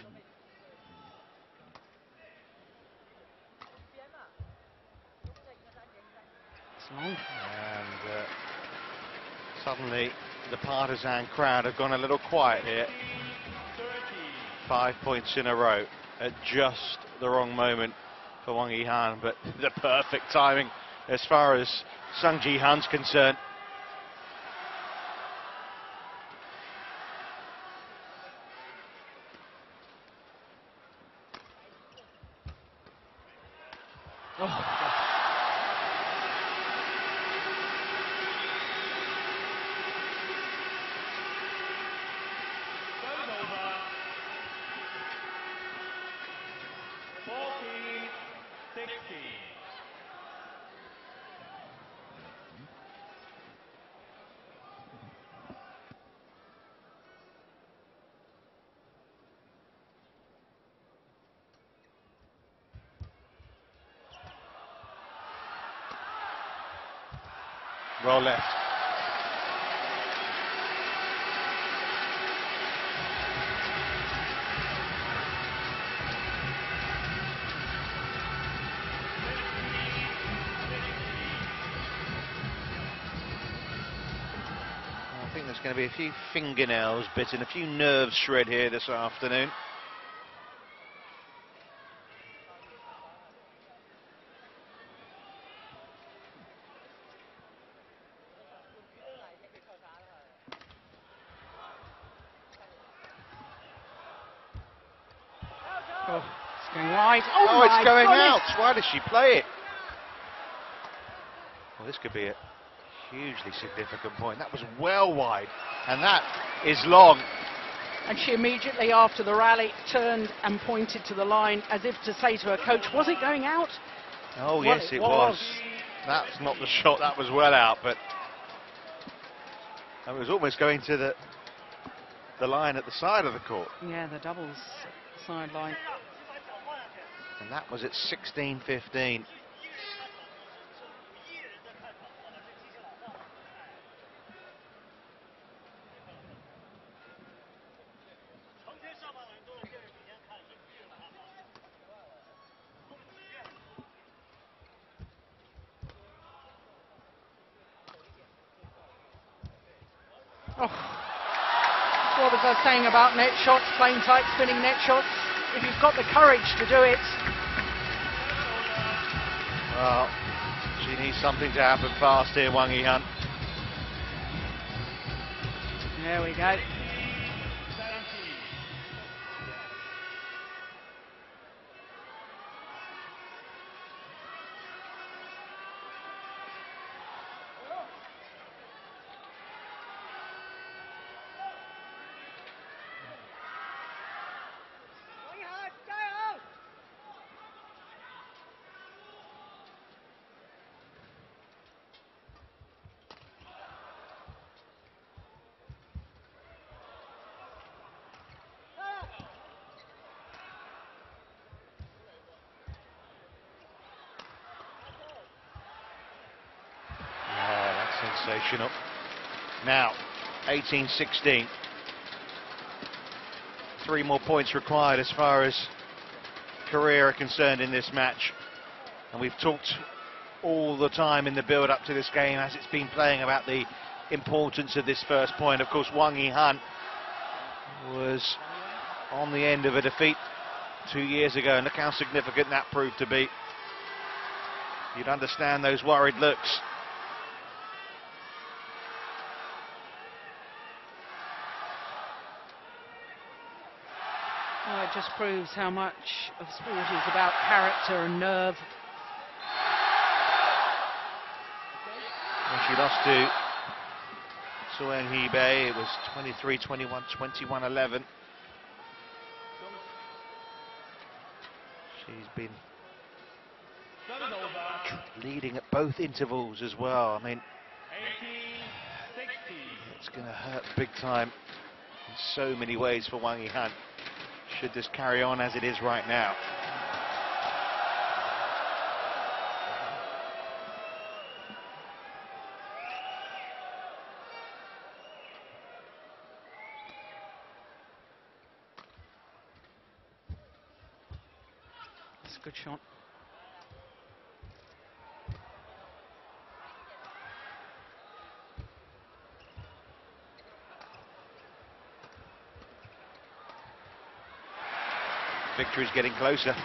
It's long. And suddenly the partisan crowd have gone a little quiet here. 5 points in a row at just the wrong moment for Wang Yihan, but the perfect timing as far as Sung Ji-hyun's concerned. Well left. I think there's going to be a few fingernails bitten, a few nerves shred here this afternoon. Oh, it's going wide. Oh, it's going goodness. out. Why does she play it? Well, this could be a hugely significant point. That was well wide, and that is long. And she immediately after the rally turned and pointed to the line as if to say to her coach, was it going out? Oh, Well, yes, it was. That's not the shot. That was well out, but it was almost going to the line at the side of the court. Yeah, the doubles sideline. And that was at 16-15. Oh, what was I saying about net shots, playing tight, spinning net shots? If you've got the courage to do it. Well, she needs something to happen fast here, Wang Yihan. There we go. Sensational. Now, 18-16. 3 more points required as far as Korea are concerned in this match. And we've talked all the time in the build-up to this game as it's been playing about the importance of this first point. Of course, Wang Yihan was on the end of a defeat 2 years ago, and look how significant that proved to be. You'd understand those worried looks. Well, it just proves how much of sport is about character and nerve. When she lost to Citroën Hebei, it was 23-21, 21-11. She's been leading at both intervals as well. I mean, it's going to hurt big time in so many ways for Wang Yihan, should this carry on as it is right now. That's a good shot. Victory's getting closer.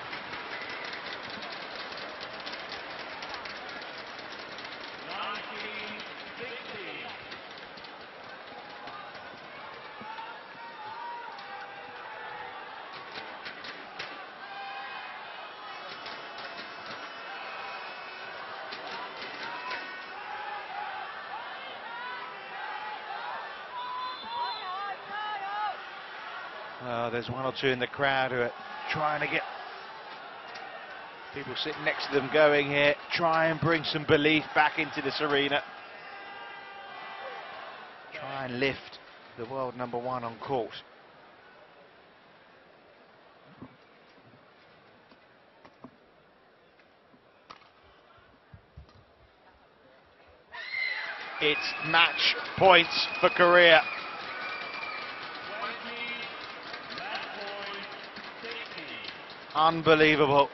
There's one or two in the crowd who are trying to get people sitting next to them going here, try and bring some belief back into this arena. Try and lift the world #1 on court. It's match points for Korea. Unbelievable.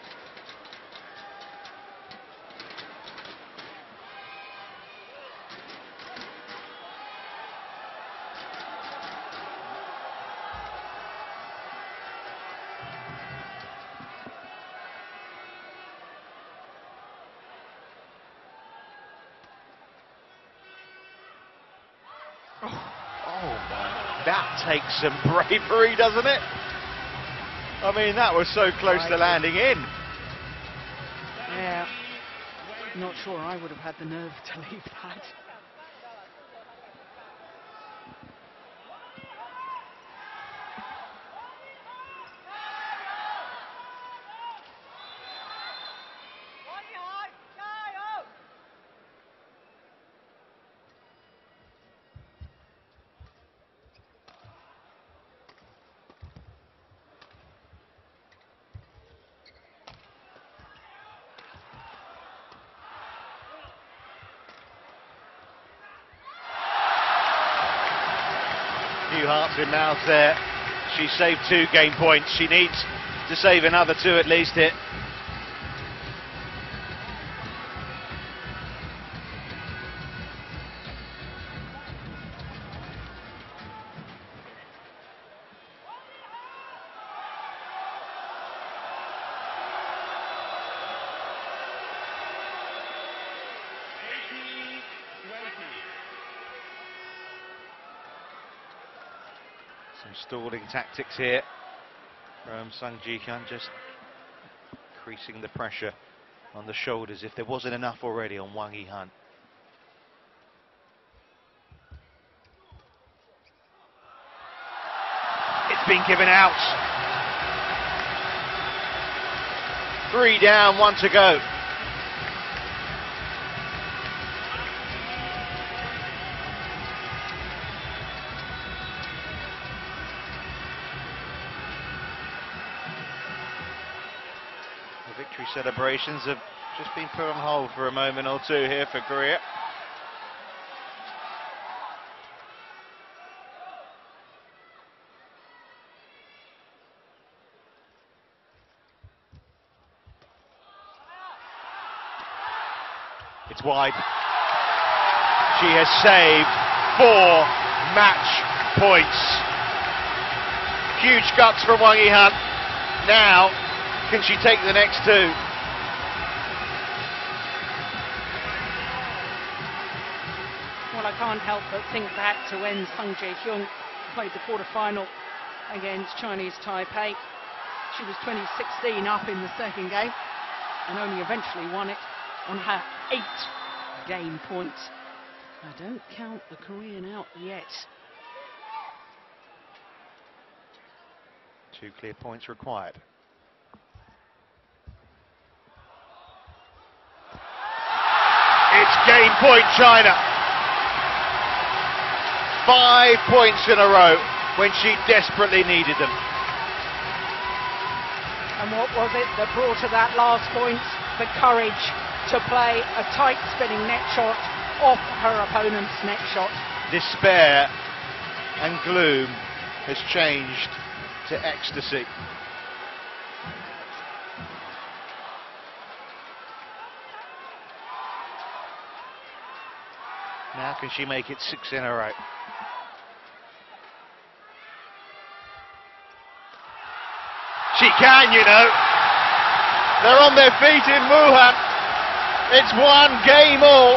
Oh my, that takes some bravery, doesn't it? I mean, that was so close to landing in. Yeah, not sure I would have had the nerve to leave that. Few hearts in mouths there. She saved 2 game points. She needs to save another 2 at least here. stalling tactics here from Sung Ji-hyun, just increasing the pressure on the shoulders if there wasn't enough already on Wang Yihan. It's been given out. 3 down, 1 to go. The victory celebrations have just been put on hold for a moment or two here for Korea. It's wide. She has saved 4 match points. Huge guts from Wang Yihan. Now, can she take the next 2? Well, I can't help but think back to when Sung Ji-hyun played the quarter-final against Chinese Taipei. She was 2016 up in the second game and only eventually won it on her 8 game points. I don't count the Korean out yet. 2 clear points required. It's game point China. 5 points in a row when she desperately needed them. And what was it that brought her that last point? The courage to play a tight spinning net shot off her opponent's net shot. Despair and gloom has changed to ecstasy. Now can she make it 6 in a row? She can, you know. They're on their feet in Wuhan. It's 1 game all.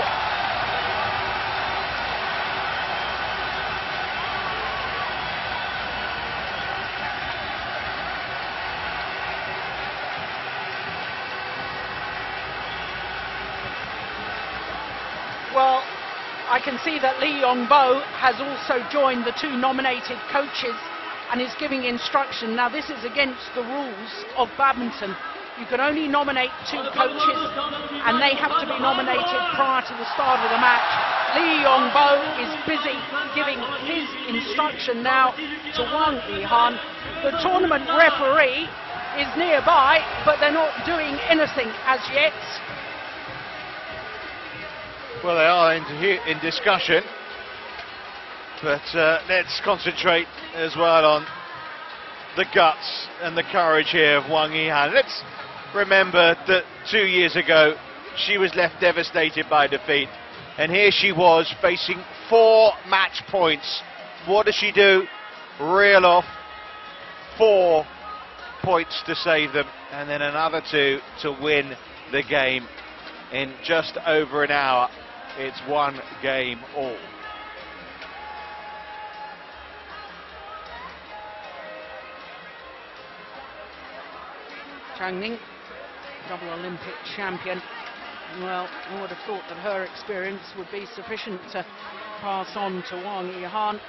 Well, I can see that Lee Yong-bo has also joined the 2 nominated coaches and is giving instruction. Now, this is against the rules of badminton. You can only nominate 2 coaches and they have to be nominated prior to the start of the match. Lee Yong-bo is busy giving his instruction now to Wang Yihan. The tournament referee is nearby, but they're not doing anything as yet. Well, they are in discussion, but let's concentrate as well on the guts and the courage here of Wang Yihan. Let's remember that 2 years ago she was left devastated by defeat, and here she was facing 4 match points. What does she do? Reel off 4 points to save them, and then another 2 to win the game in just over an hour. It's 1 game all. Zhang Ning, double Olympic champion. Well, I would have thought that her experience would be sufficient to pass on to Wang Yihan.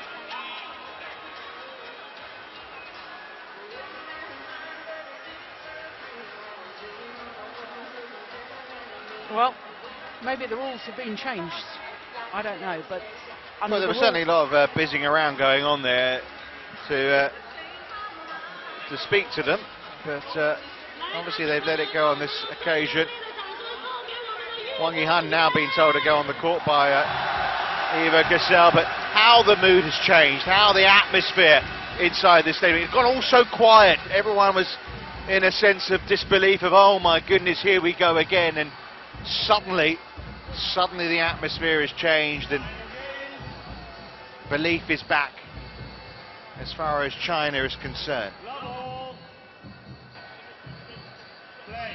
Well, maybe the rules have been changed. I don't know, but well, there was certainly a lot of busying around going on there to speak to them, but obviously they've let it go on this occasion. Wang Yihan now being told to go on the court by Eva Gassel, but how the mood has changed, how the atmosphere inside this stadium. It's gone all so quiet. Everyone was in a sense of disbelief of, oh my goodness, here we go again, and suddenly the atmosphere has changed and belief is back as far as China is concerned. Level. Play.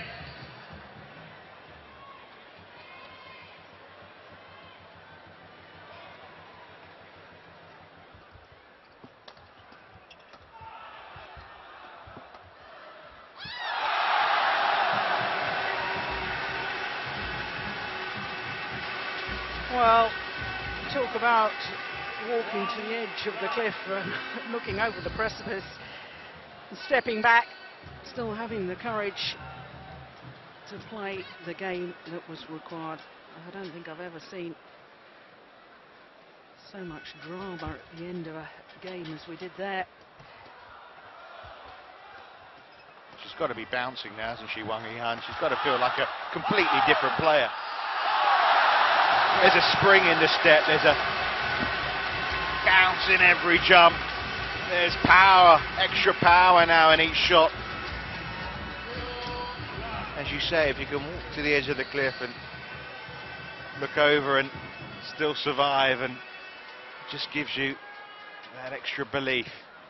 Well, talk about walking to the edge of the cliff and looking over the precipice, and stepping back, still having the courage to play the game that was required. I don't think I've ever seen so much drama at the end of a game as we did there. She's got to be bouncing now, hasn't she, Wang Yihan? She's got to feel like a completely different player. There's a spring in the step, there's a bounce in every jump, there's power, extra power now in each shot. As you say, if you can walk to the edge of the cliff and look over and still survive, and it just gives you that extra belief.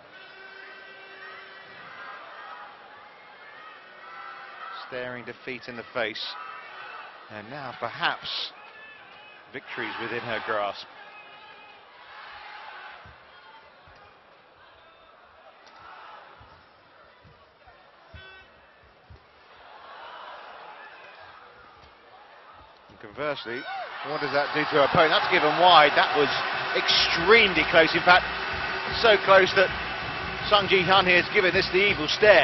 Staring defeat in the face, and now perhaps victory's within her grasp. And conversely, what does that do to her opponent? That's given wide. That was extremely close. In fact, so close that Yihan here has given this the evil stare.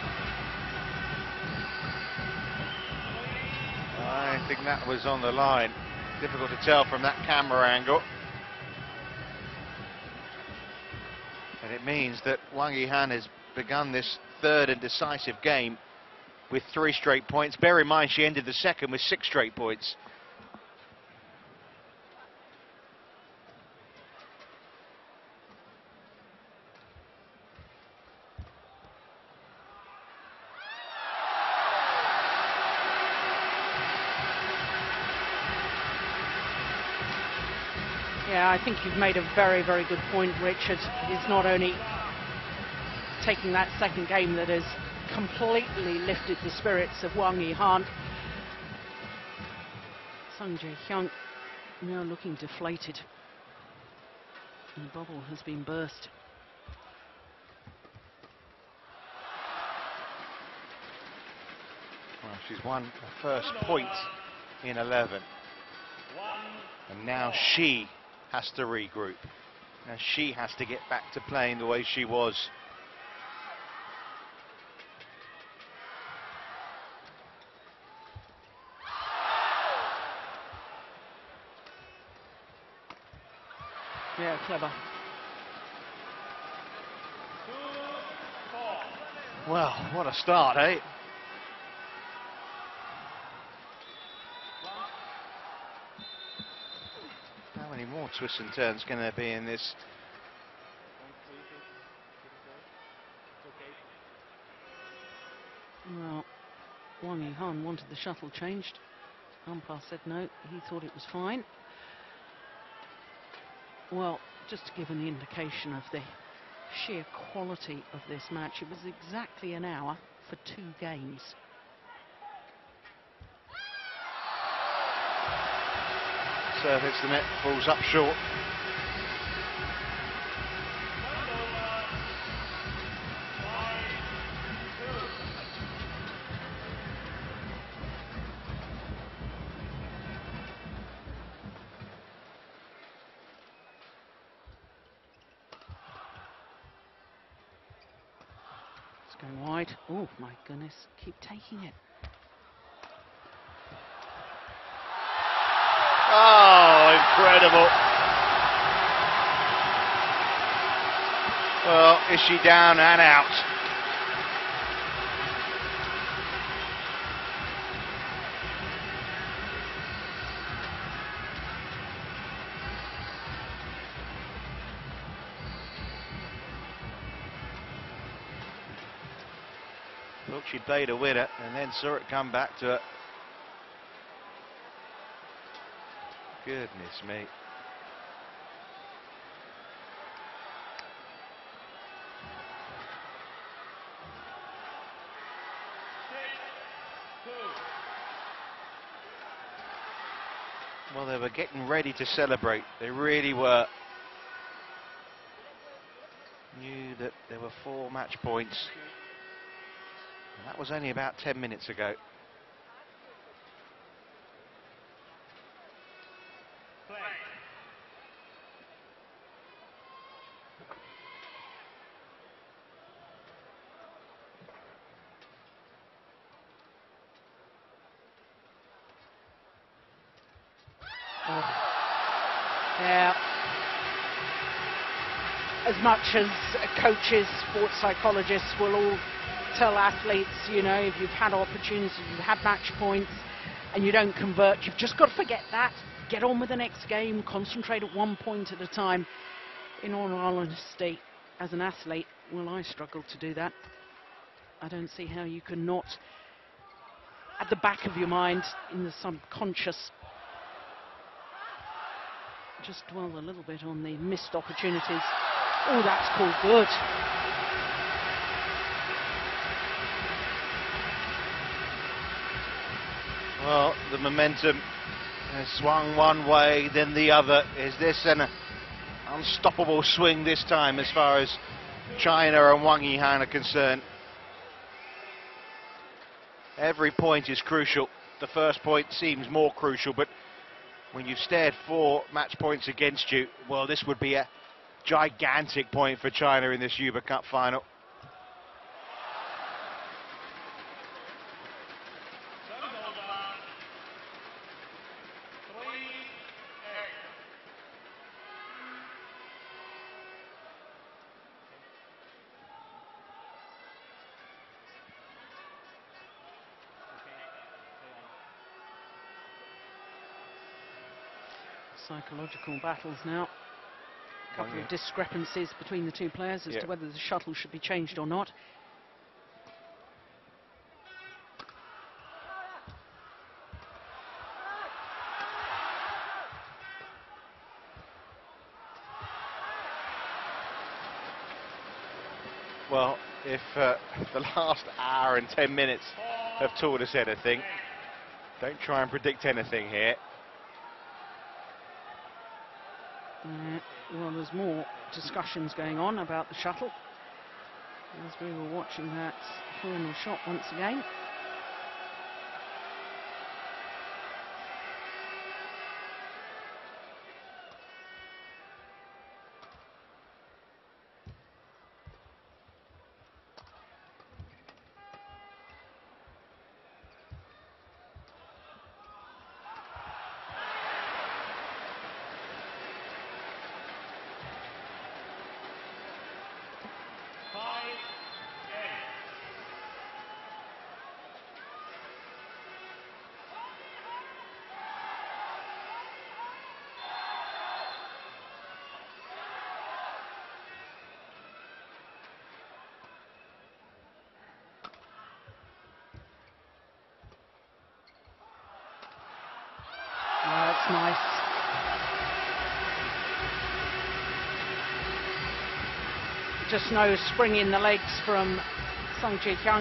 I think that was on the line. Difficult to tell from that camera angle. And it means that Wang Yihan has begun this third and decisive game with 3 straight points. Bear in mind she ended the second with 6 straight points. Yeah, I think you've made a very, very good point, Richard. It's not only taking that second game that has completely lifted the spirits of Wang Yihan. Hyun now looking deflated. And the bubble has been burst. Well, she's won her first point in 11. And now she has to regroup. Now she has to get back to playing the way she was. Yeah, clever. Well, what a start, eh? How many more twists and turns can there be in this? Well, Wang Yihan wanted the shuttle changed. Umpire said no, he thought it was fine. Well, just to give an indication of the sheer quality of this match, it was exactly an hour for 2 games. Serve hits the net, falls up short. It's going wide. Oh my goodness, keep taking it. Oh, incredible. Well, is she down and out? Look, she played a winner and then saw it come back to her. Goodness me. Well, they were getting ready to celebrate. They really were. Knew that there were 4 match points. And that was only about 10 minutes ago. Oh. Yeah. As much as coaches, sports psychologists will all tell athletes, you know, if you've had opportunities, you've had match points, and you don't convert, you've just got to forget that. Get on with the next game, concentrate at one point at a time. In all honesty, as an athlete, well, I struggle to do that. I don't see how you can not, at the back of your mind, in the subconscious, just dwell a little bit on the missed opportunities. Oh, that's called good. Well, the momentum has swung one way, then the other. Is this an unstoppable swing this time as far as China and Wang Yihan are concerned? Every point is crucial. The first point seems more crucial, but when you've stared 4 match points against you, well, this would be a gigantic point for China in this Uber Cup final. Psychological battles now. A couple of discrepancies between the two players as to whether the shuttle should be changed or not. Well, if the last hour and 10 minutes have taught us anything, don't try and predict anything here. Well, there's more discussions going on about the shuttle as we were watching that final shot once again. That's nice. Just no spring in the legs from Hyun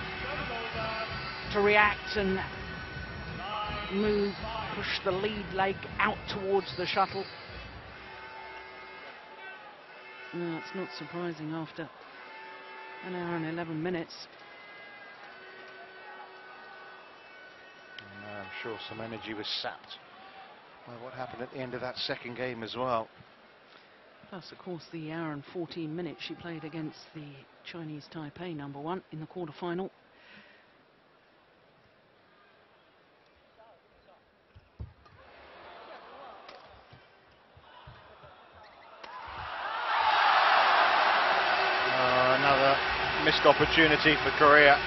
to react and move, push the lead leg out towards the shuttle. No, it's not surprising after an hour and 11 minutes. I'm sure some energy was sapped by what happened at the end of that second game as well. Plus, of course, the hour and 14 minutes she played against the Chinese Taipei #1 in the quarter-final. Another missed opportunity for Korea.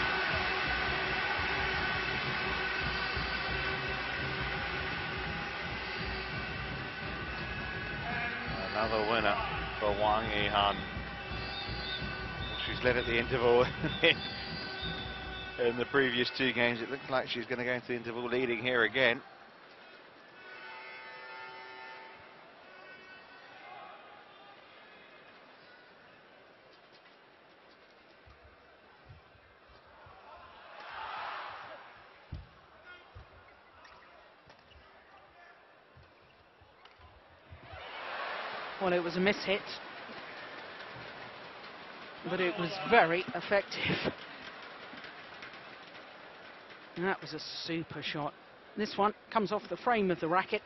Another winner for Wang Yihan. She's led at the interval in the previous 2 games. It looks like she's going to go into the interval leading here again. Well, it was a miss-hit, but it was very effective. And that was a super shot. This one comes off the frame of the racket.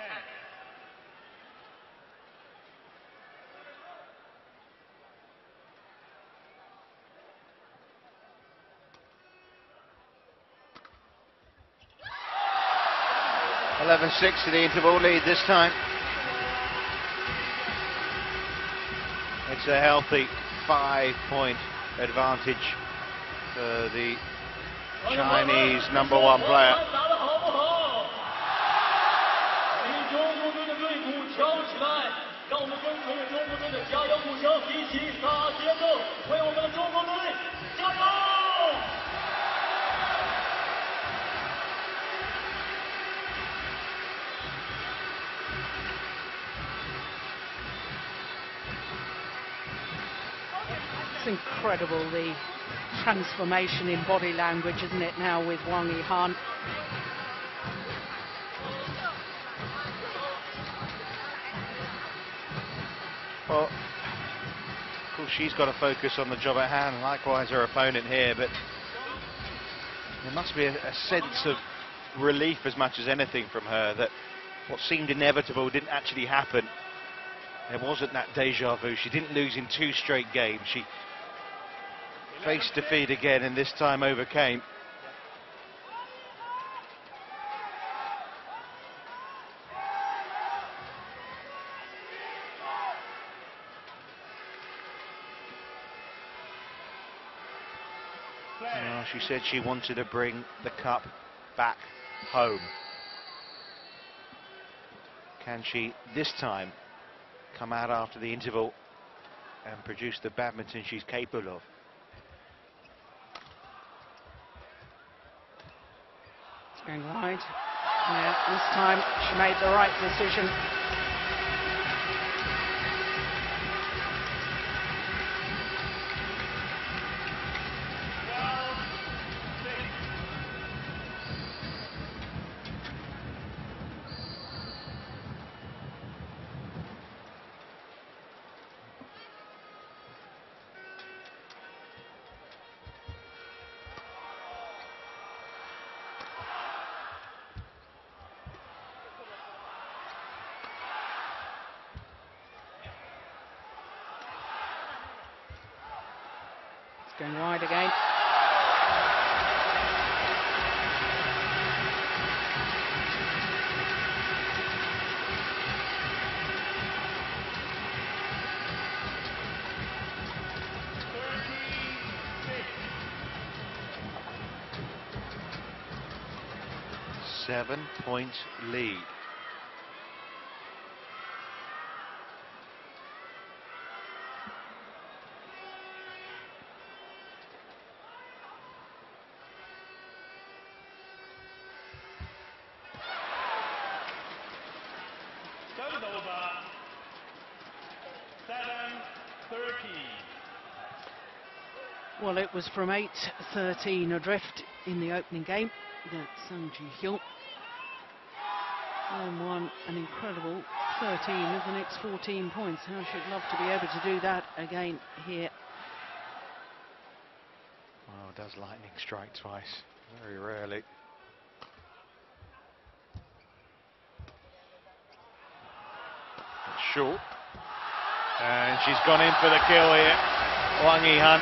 11-6 to the interval lead this time. It's a healthy 5-point advantage for the Chinese #1 player. 为中国队的队鼓敲起来，让我们跟随着中国队的加油鼓声一起打节奏，为我们的中国队加油！ It's incredible, the transformation in body language, isn't it, now with Wang Yihan? Well, of course, she's got to focus on the job at hand, likewise her opponent here, but there must be a sense of relief as much as anything from her that what seemed inevitable didn't actually happen. There wasn't that deja vu. She didn't lose in 2 straight games. She faced defeat again and this time overcame. Well, she said she wanted to bring the cup back home. Can she this time come out after the interval and produce the badminton she's capable of? It's going wide. Yeah, this time she made the right decision. Going wide again. Seven-point lead. Well, it was from 8-13 adrift in the opening game that Sung Ji-hyun won an incredible 13 of the next 14 points. How she'd love to be able to do that again here. Oh, does lightning strike twice? Very rarely. It's short. And she's gone in for the kill here, Wang Yihan.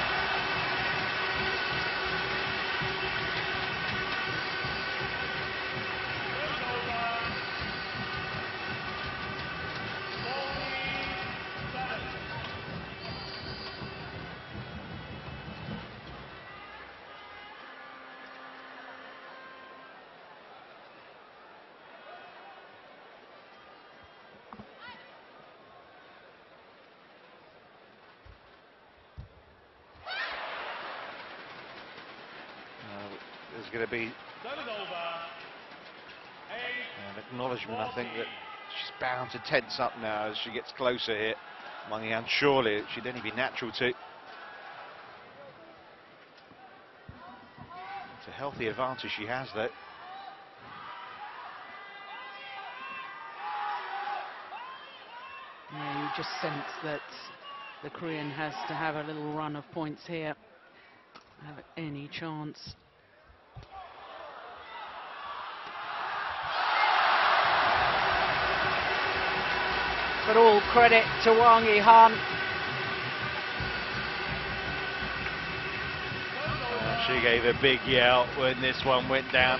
There's going to be an acknowledgement, I think, that she's bound to tense up now as she gets closer here. Wang Yihan, surely it should only be natural to. It's a healthy advantage she has, though. Yeah, you just sense that the Korean has to have a little run of points here, have any chance. But all credit to Wang Yihan. She gave a big yell when this one went down.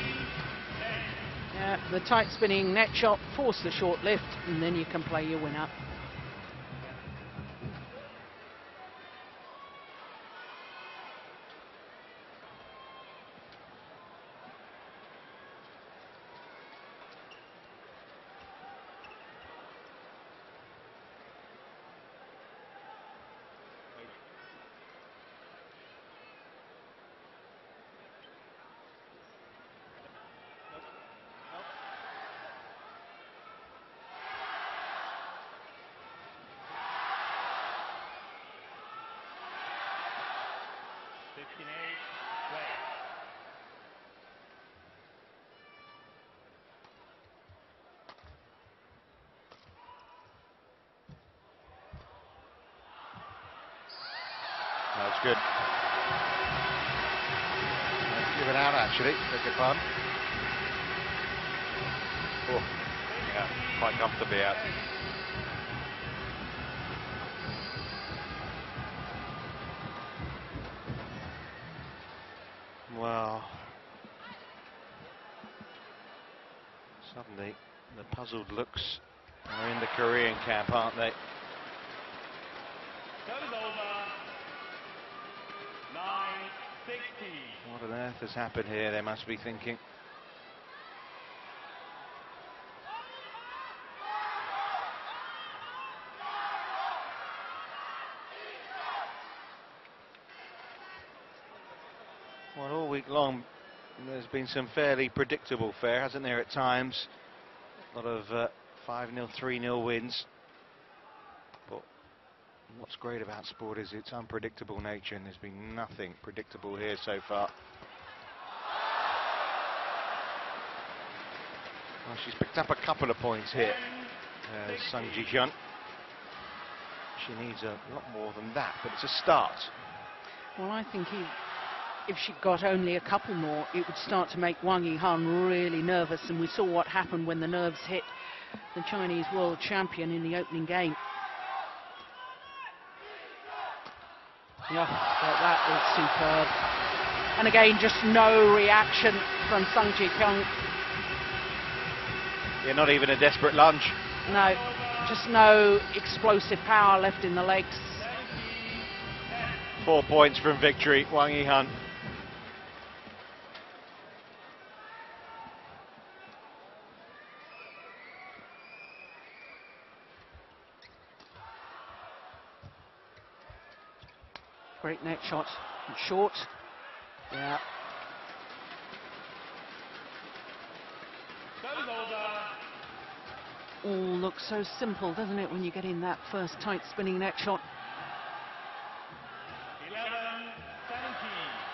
Yeah, the tight spinning net shot, force the short lift, and then you can play your winner. That's good. Give it out, actually. Beg your pardon. Oh, yeah, quite comfortably out. Well, suddenly the puzzled looks are in the Korean camp, aren't they? Service over. 9-60. What on earth has happened here, they must be thinking. Well, all week long there's been some fairly predictable fare, hasn't there, at times? A lot of 5-0, 3-0 wins. But what's great about sport is its unpredictable nature, and there's been nothing predictable here so far. Well, she's picked up a couple of points here, Hyun. She needs a lot more than that, but it's a start. Well, I think if she got only a couple more, it would start to make Wang Yihan really nervous, and we saw what happened when the nerves hit the Chinese world champion in the opening game. Yeah, that was superb. And again, just no reaction from Sung Ji-kyung. Yeah, not even a desperate lunge. No, just no explosive power left in the legs. 4 points from victory, Wang Yihan. Great net shot, short. Yeah. Service over. All looks so simple, doesn't it, when you get in that first tight spinning net shot? 11-17.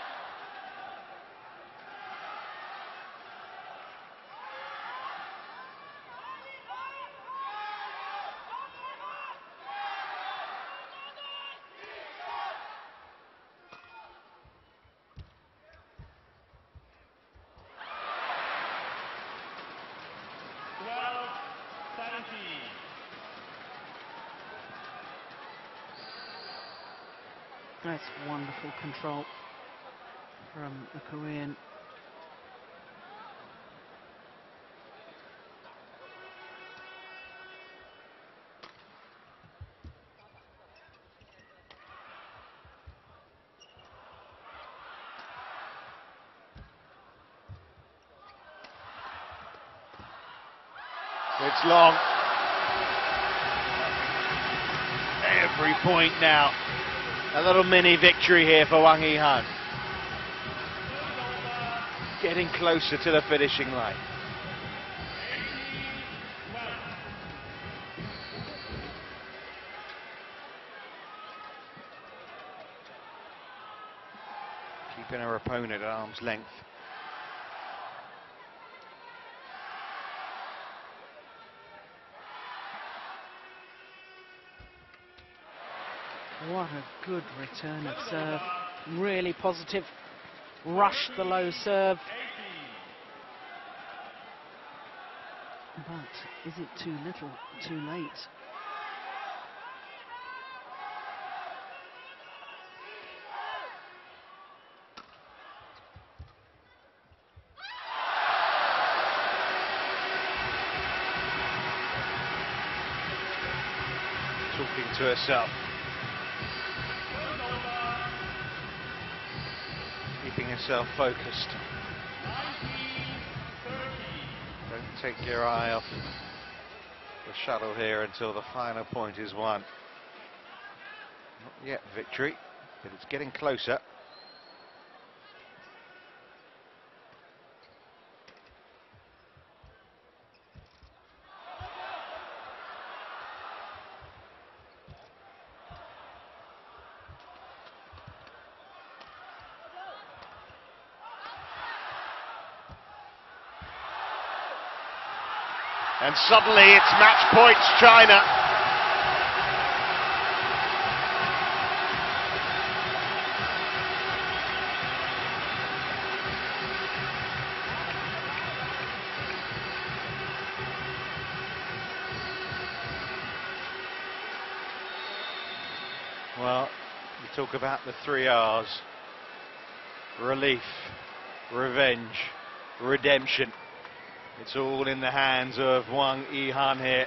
That's wonderful control from the Korean. It's long. Every point now. A little mini victory here for Wang Yihan. Getting closer to the finishing line. Keeping her opponent at arm's length. What a good return of serve. Really positive. Rushed the low serve. But is it too little, too late? to herself. Keeping herself focused. Don't take your eye off the shuttle here until the final point is won. Not yet victory, but it's getting closer. And suddenly it's match points China. Well, we talk about the 3 R's. Relief, revenge, redemption. It's all in the hands of Wang Yihan here.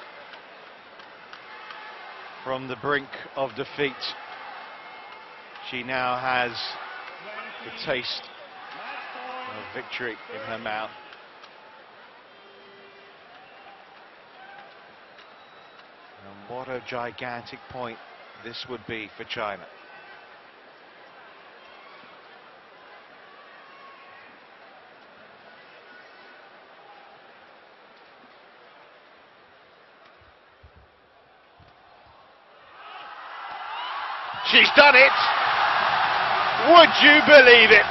From the brink of defeat, she now has the taste of victory in her mouth. And what a gigantic point this would be for China. She's done it! Would you believe it?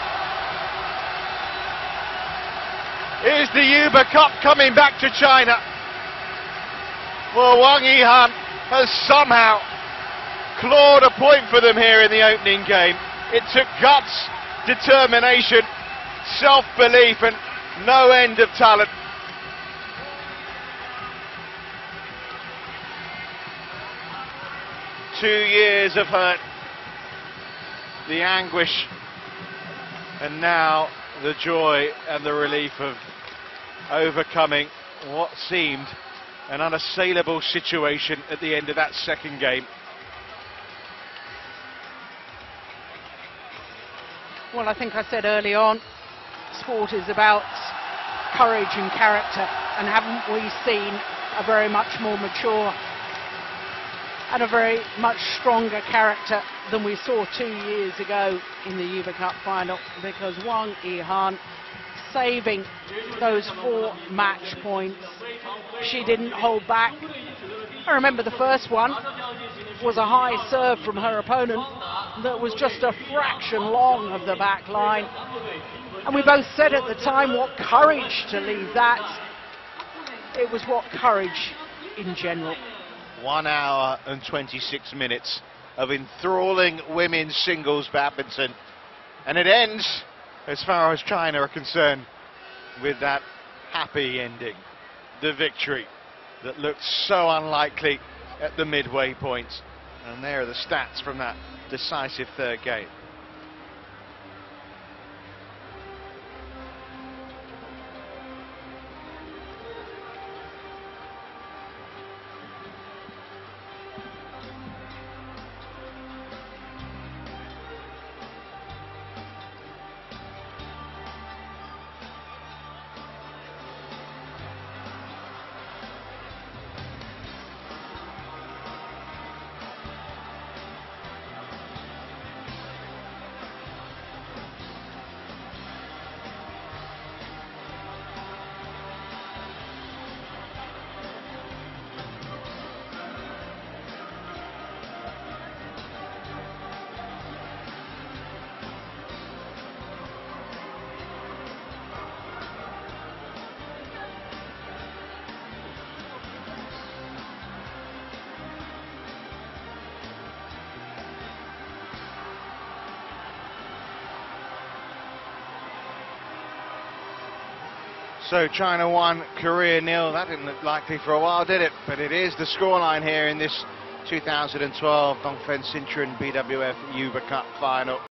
Here's the Uber Cup coming back to China. Well, Wang Yihan has somehow clawed a point for them here in the opening game. It took guts, determination, self-belief and no end of talent. Two years of hurt, the anguish, and now the joy and the relief of overcoming what seemed an unassailable situation at the end of that second game. Well, I think I said early on, sport is about courage and character, and haven't we seen a very much more mature and a very much stronger character than we saw 2 years ago in the Uber Cup final, because Wang Yihan saving those 4 match points. She didn't hold back. I remember the first one was a high serve from her opponent that was just a fraction long of the back line. And we both said at the time, what courage to leave that. It was what courage in general. 1 hour and 26 minutes of enthralling women's singles badminton, and it ends, as far as China are concerned, with that happy ending, the victory that looked so unlikely at the midway point. And there are the stats from that decisive third game. So China 1, Korea 0. That didn't look likely for a while, did it? But it is the scoreline here in this 2012 Dongfeng Citroën BWF Uber Cup final.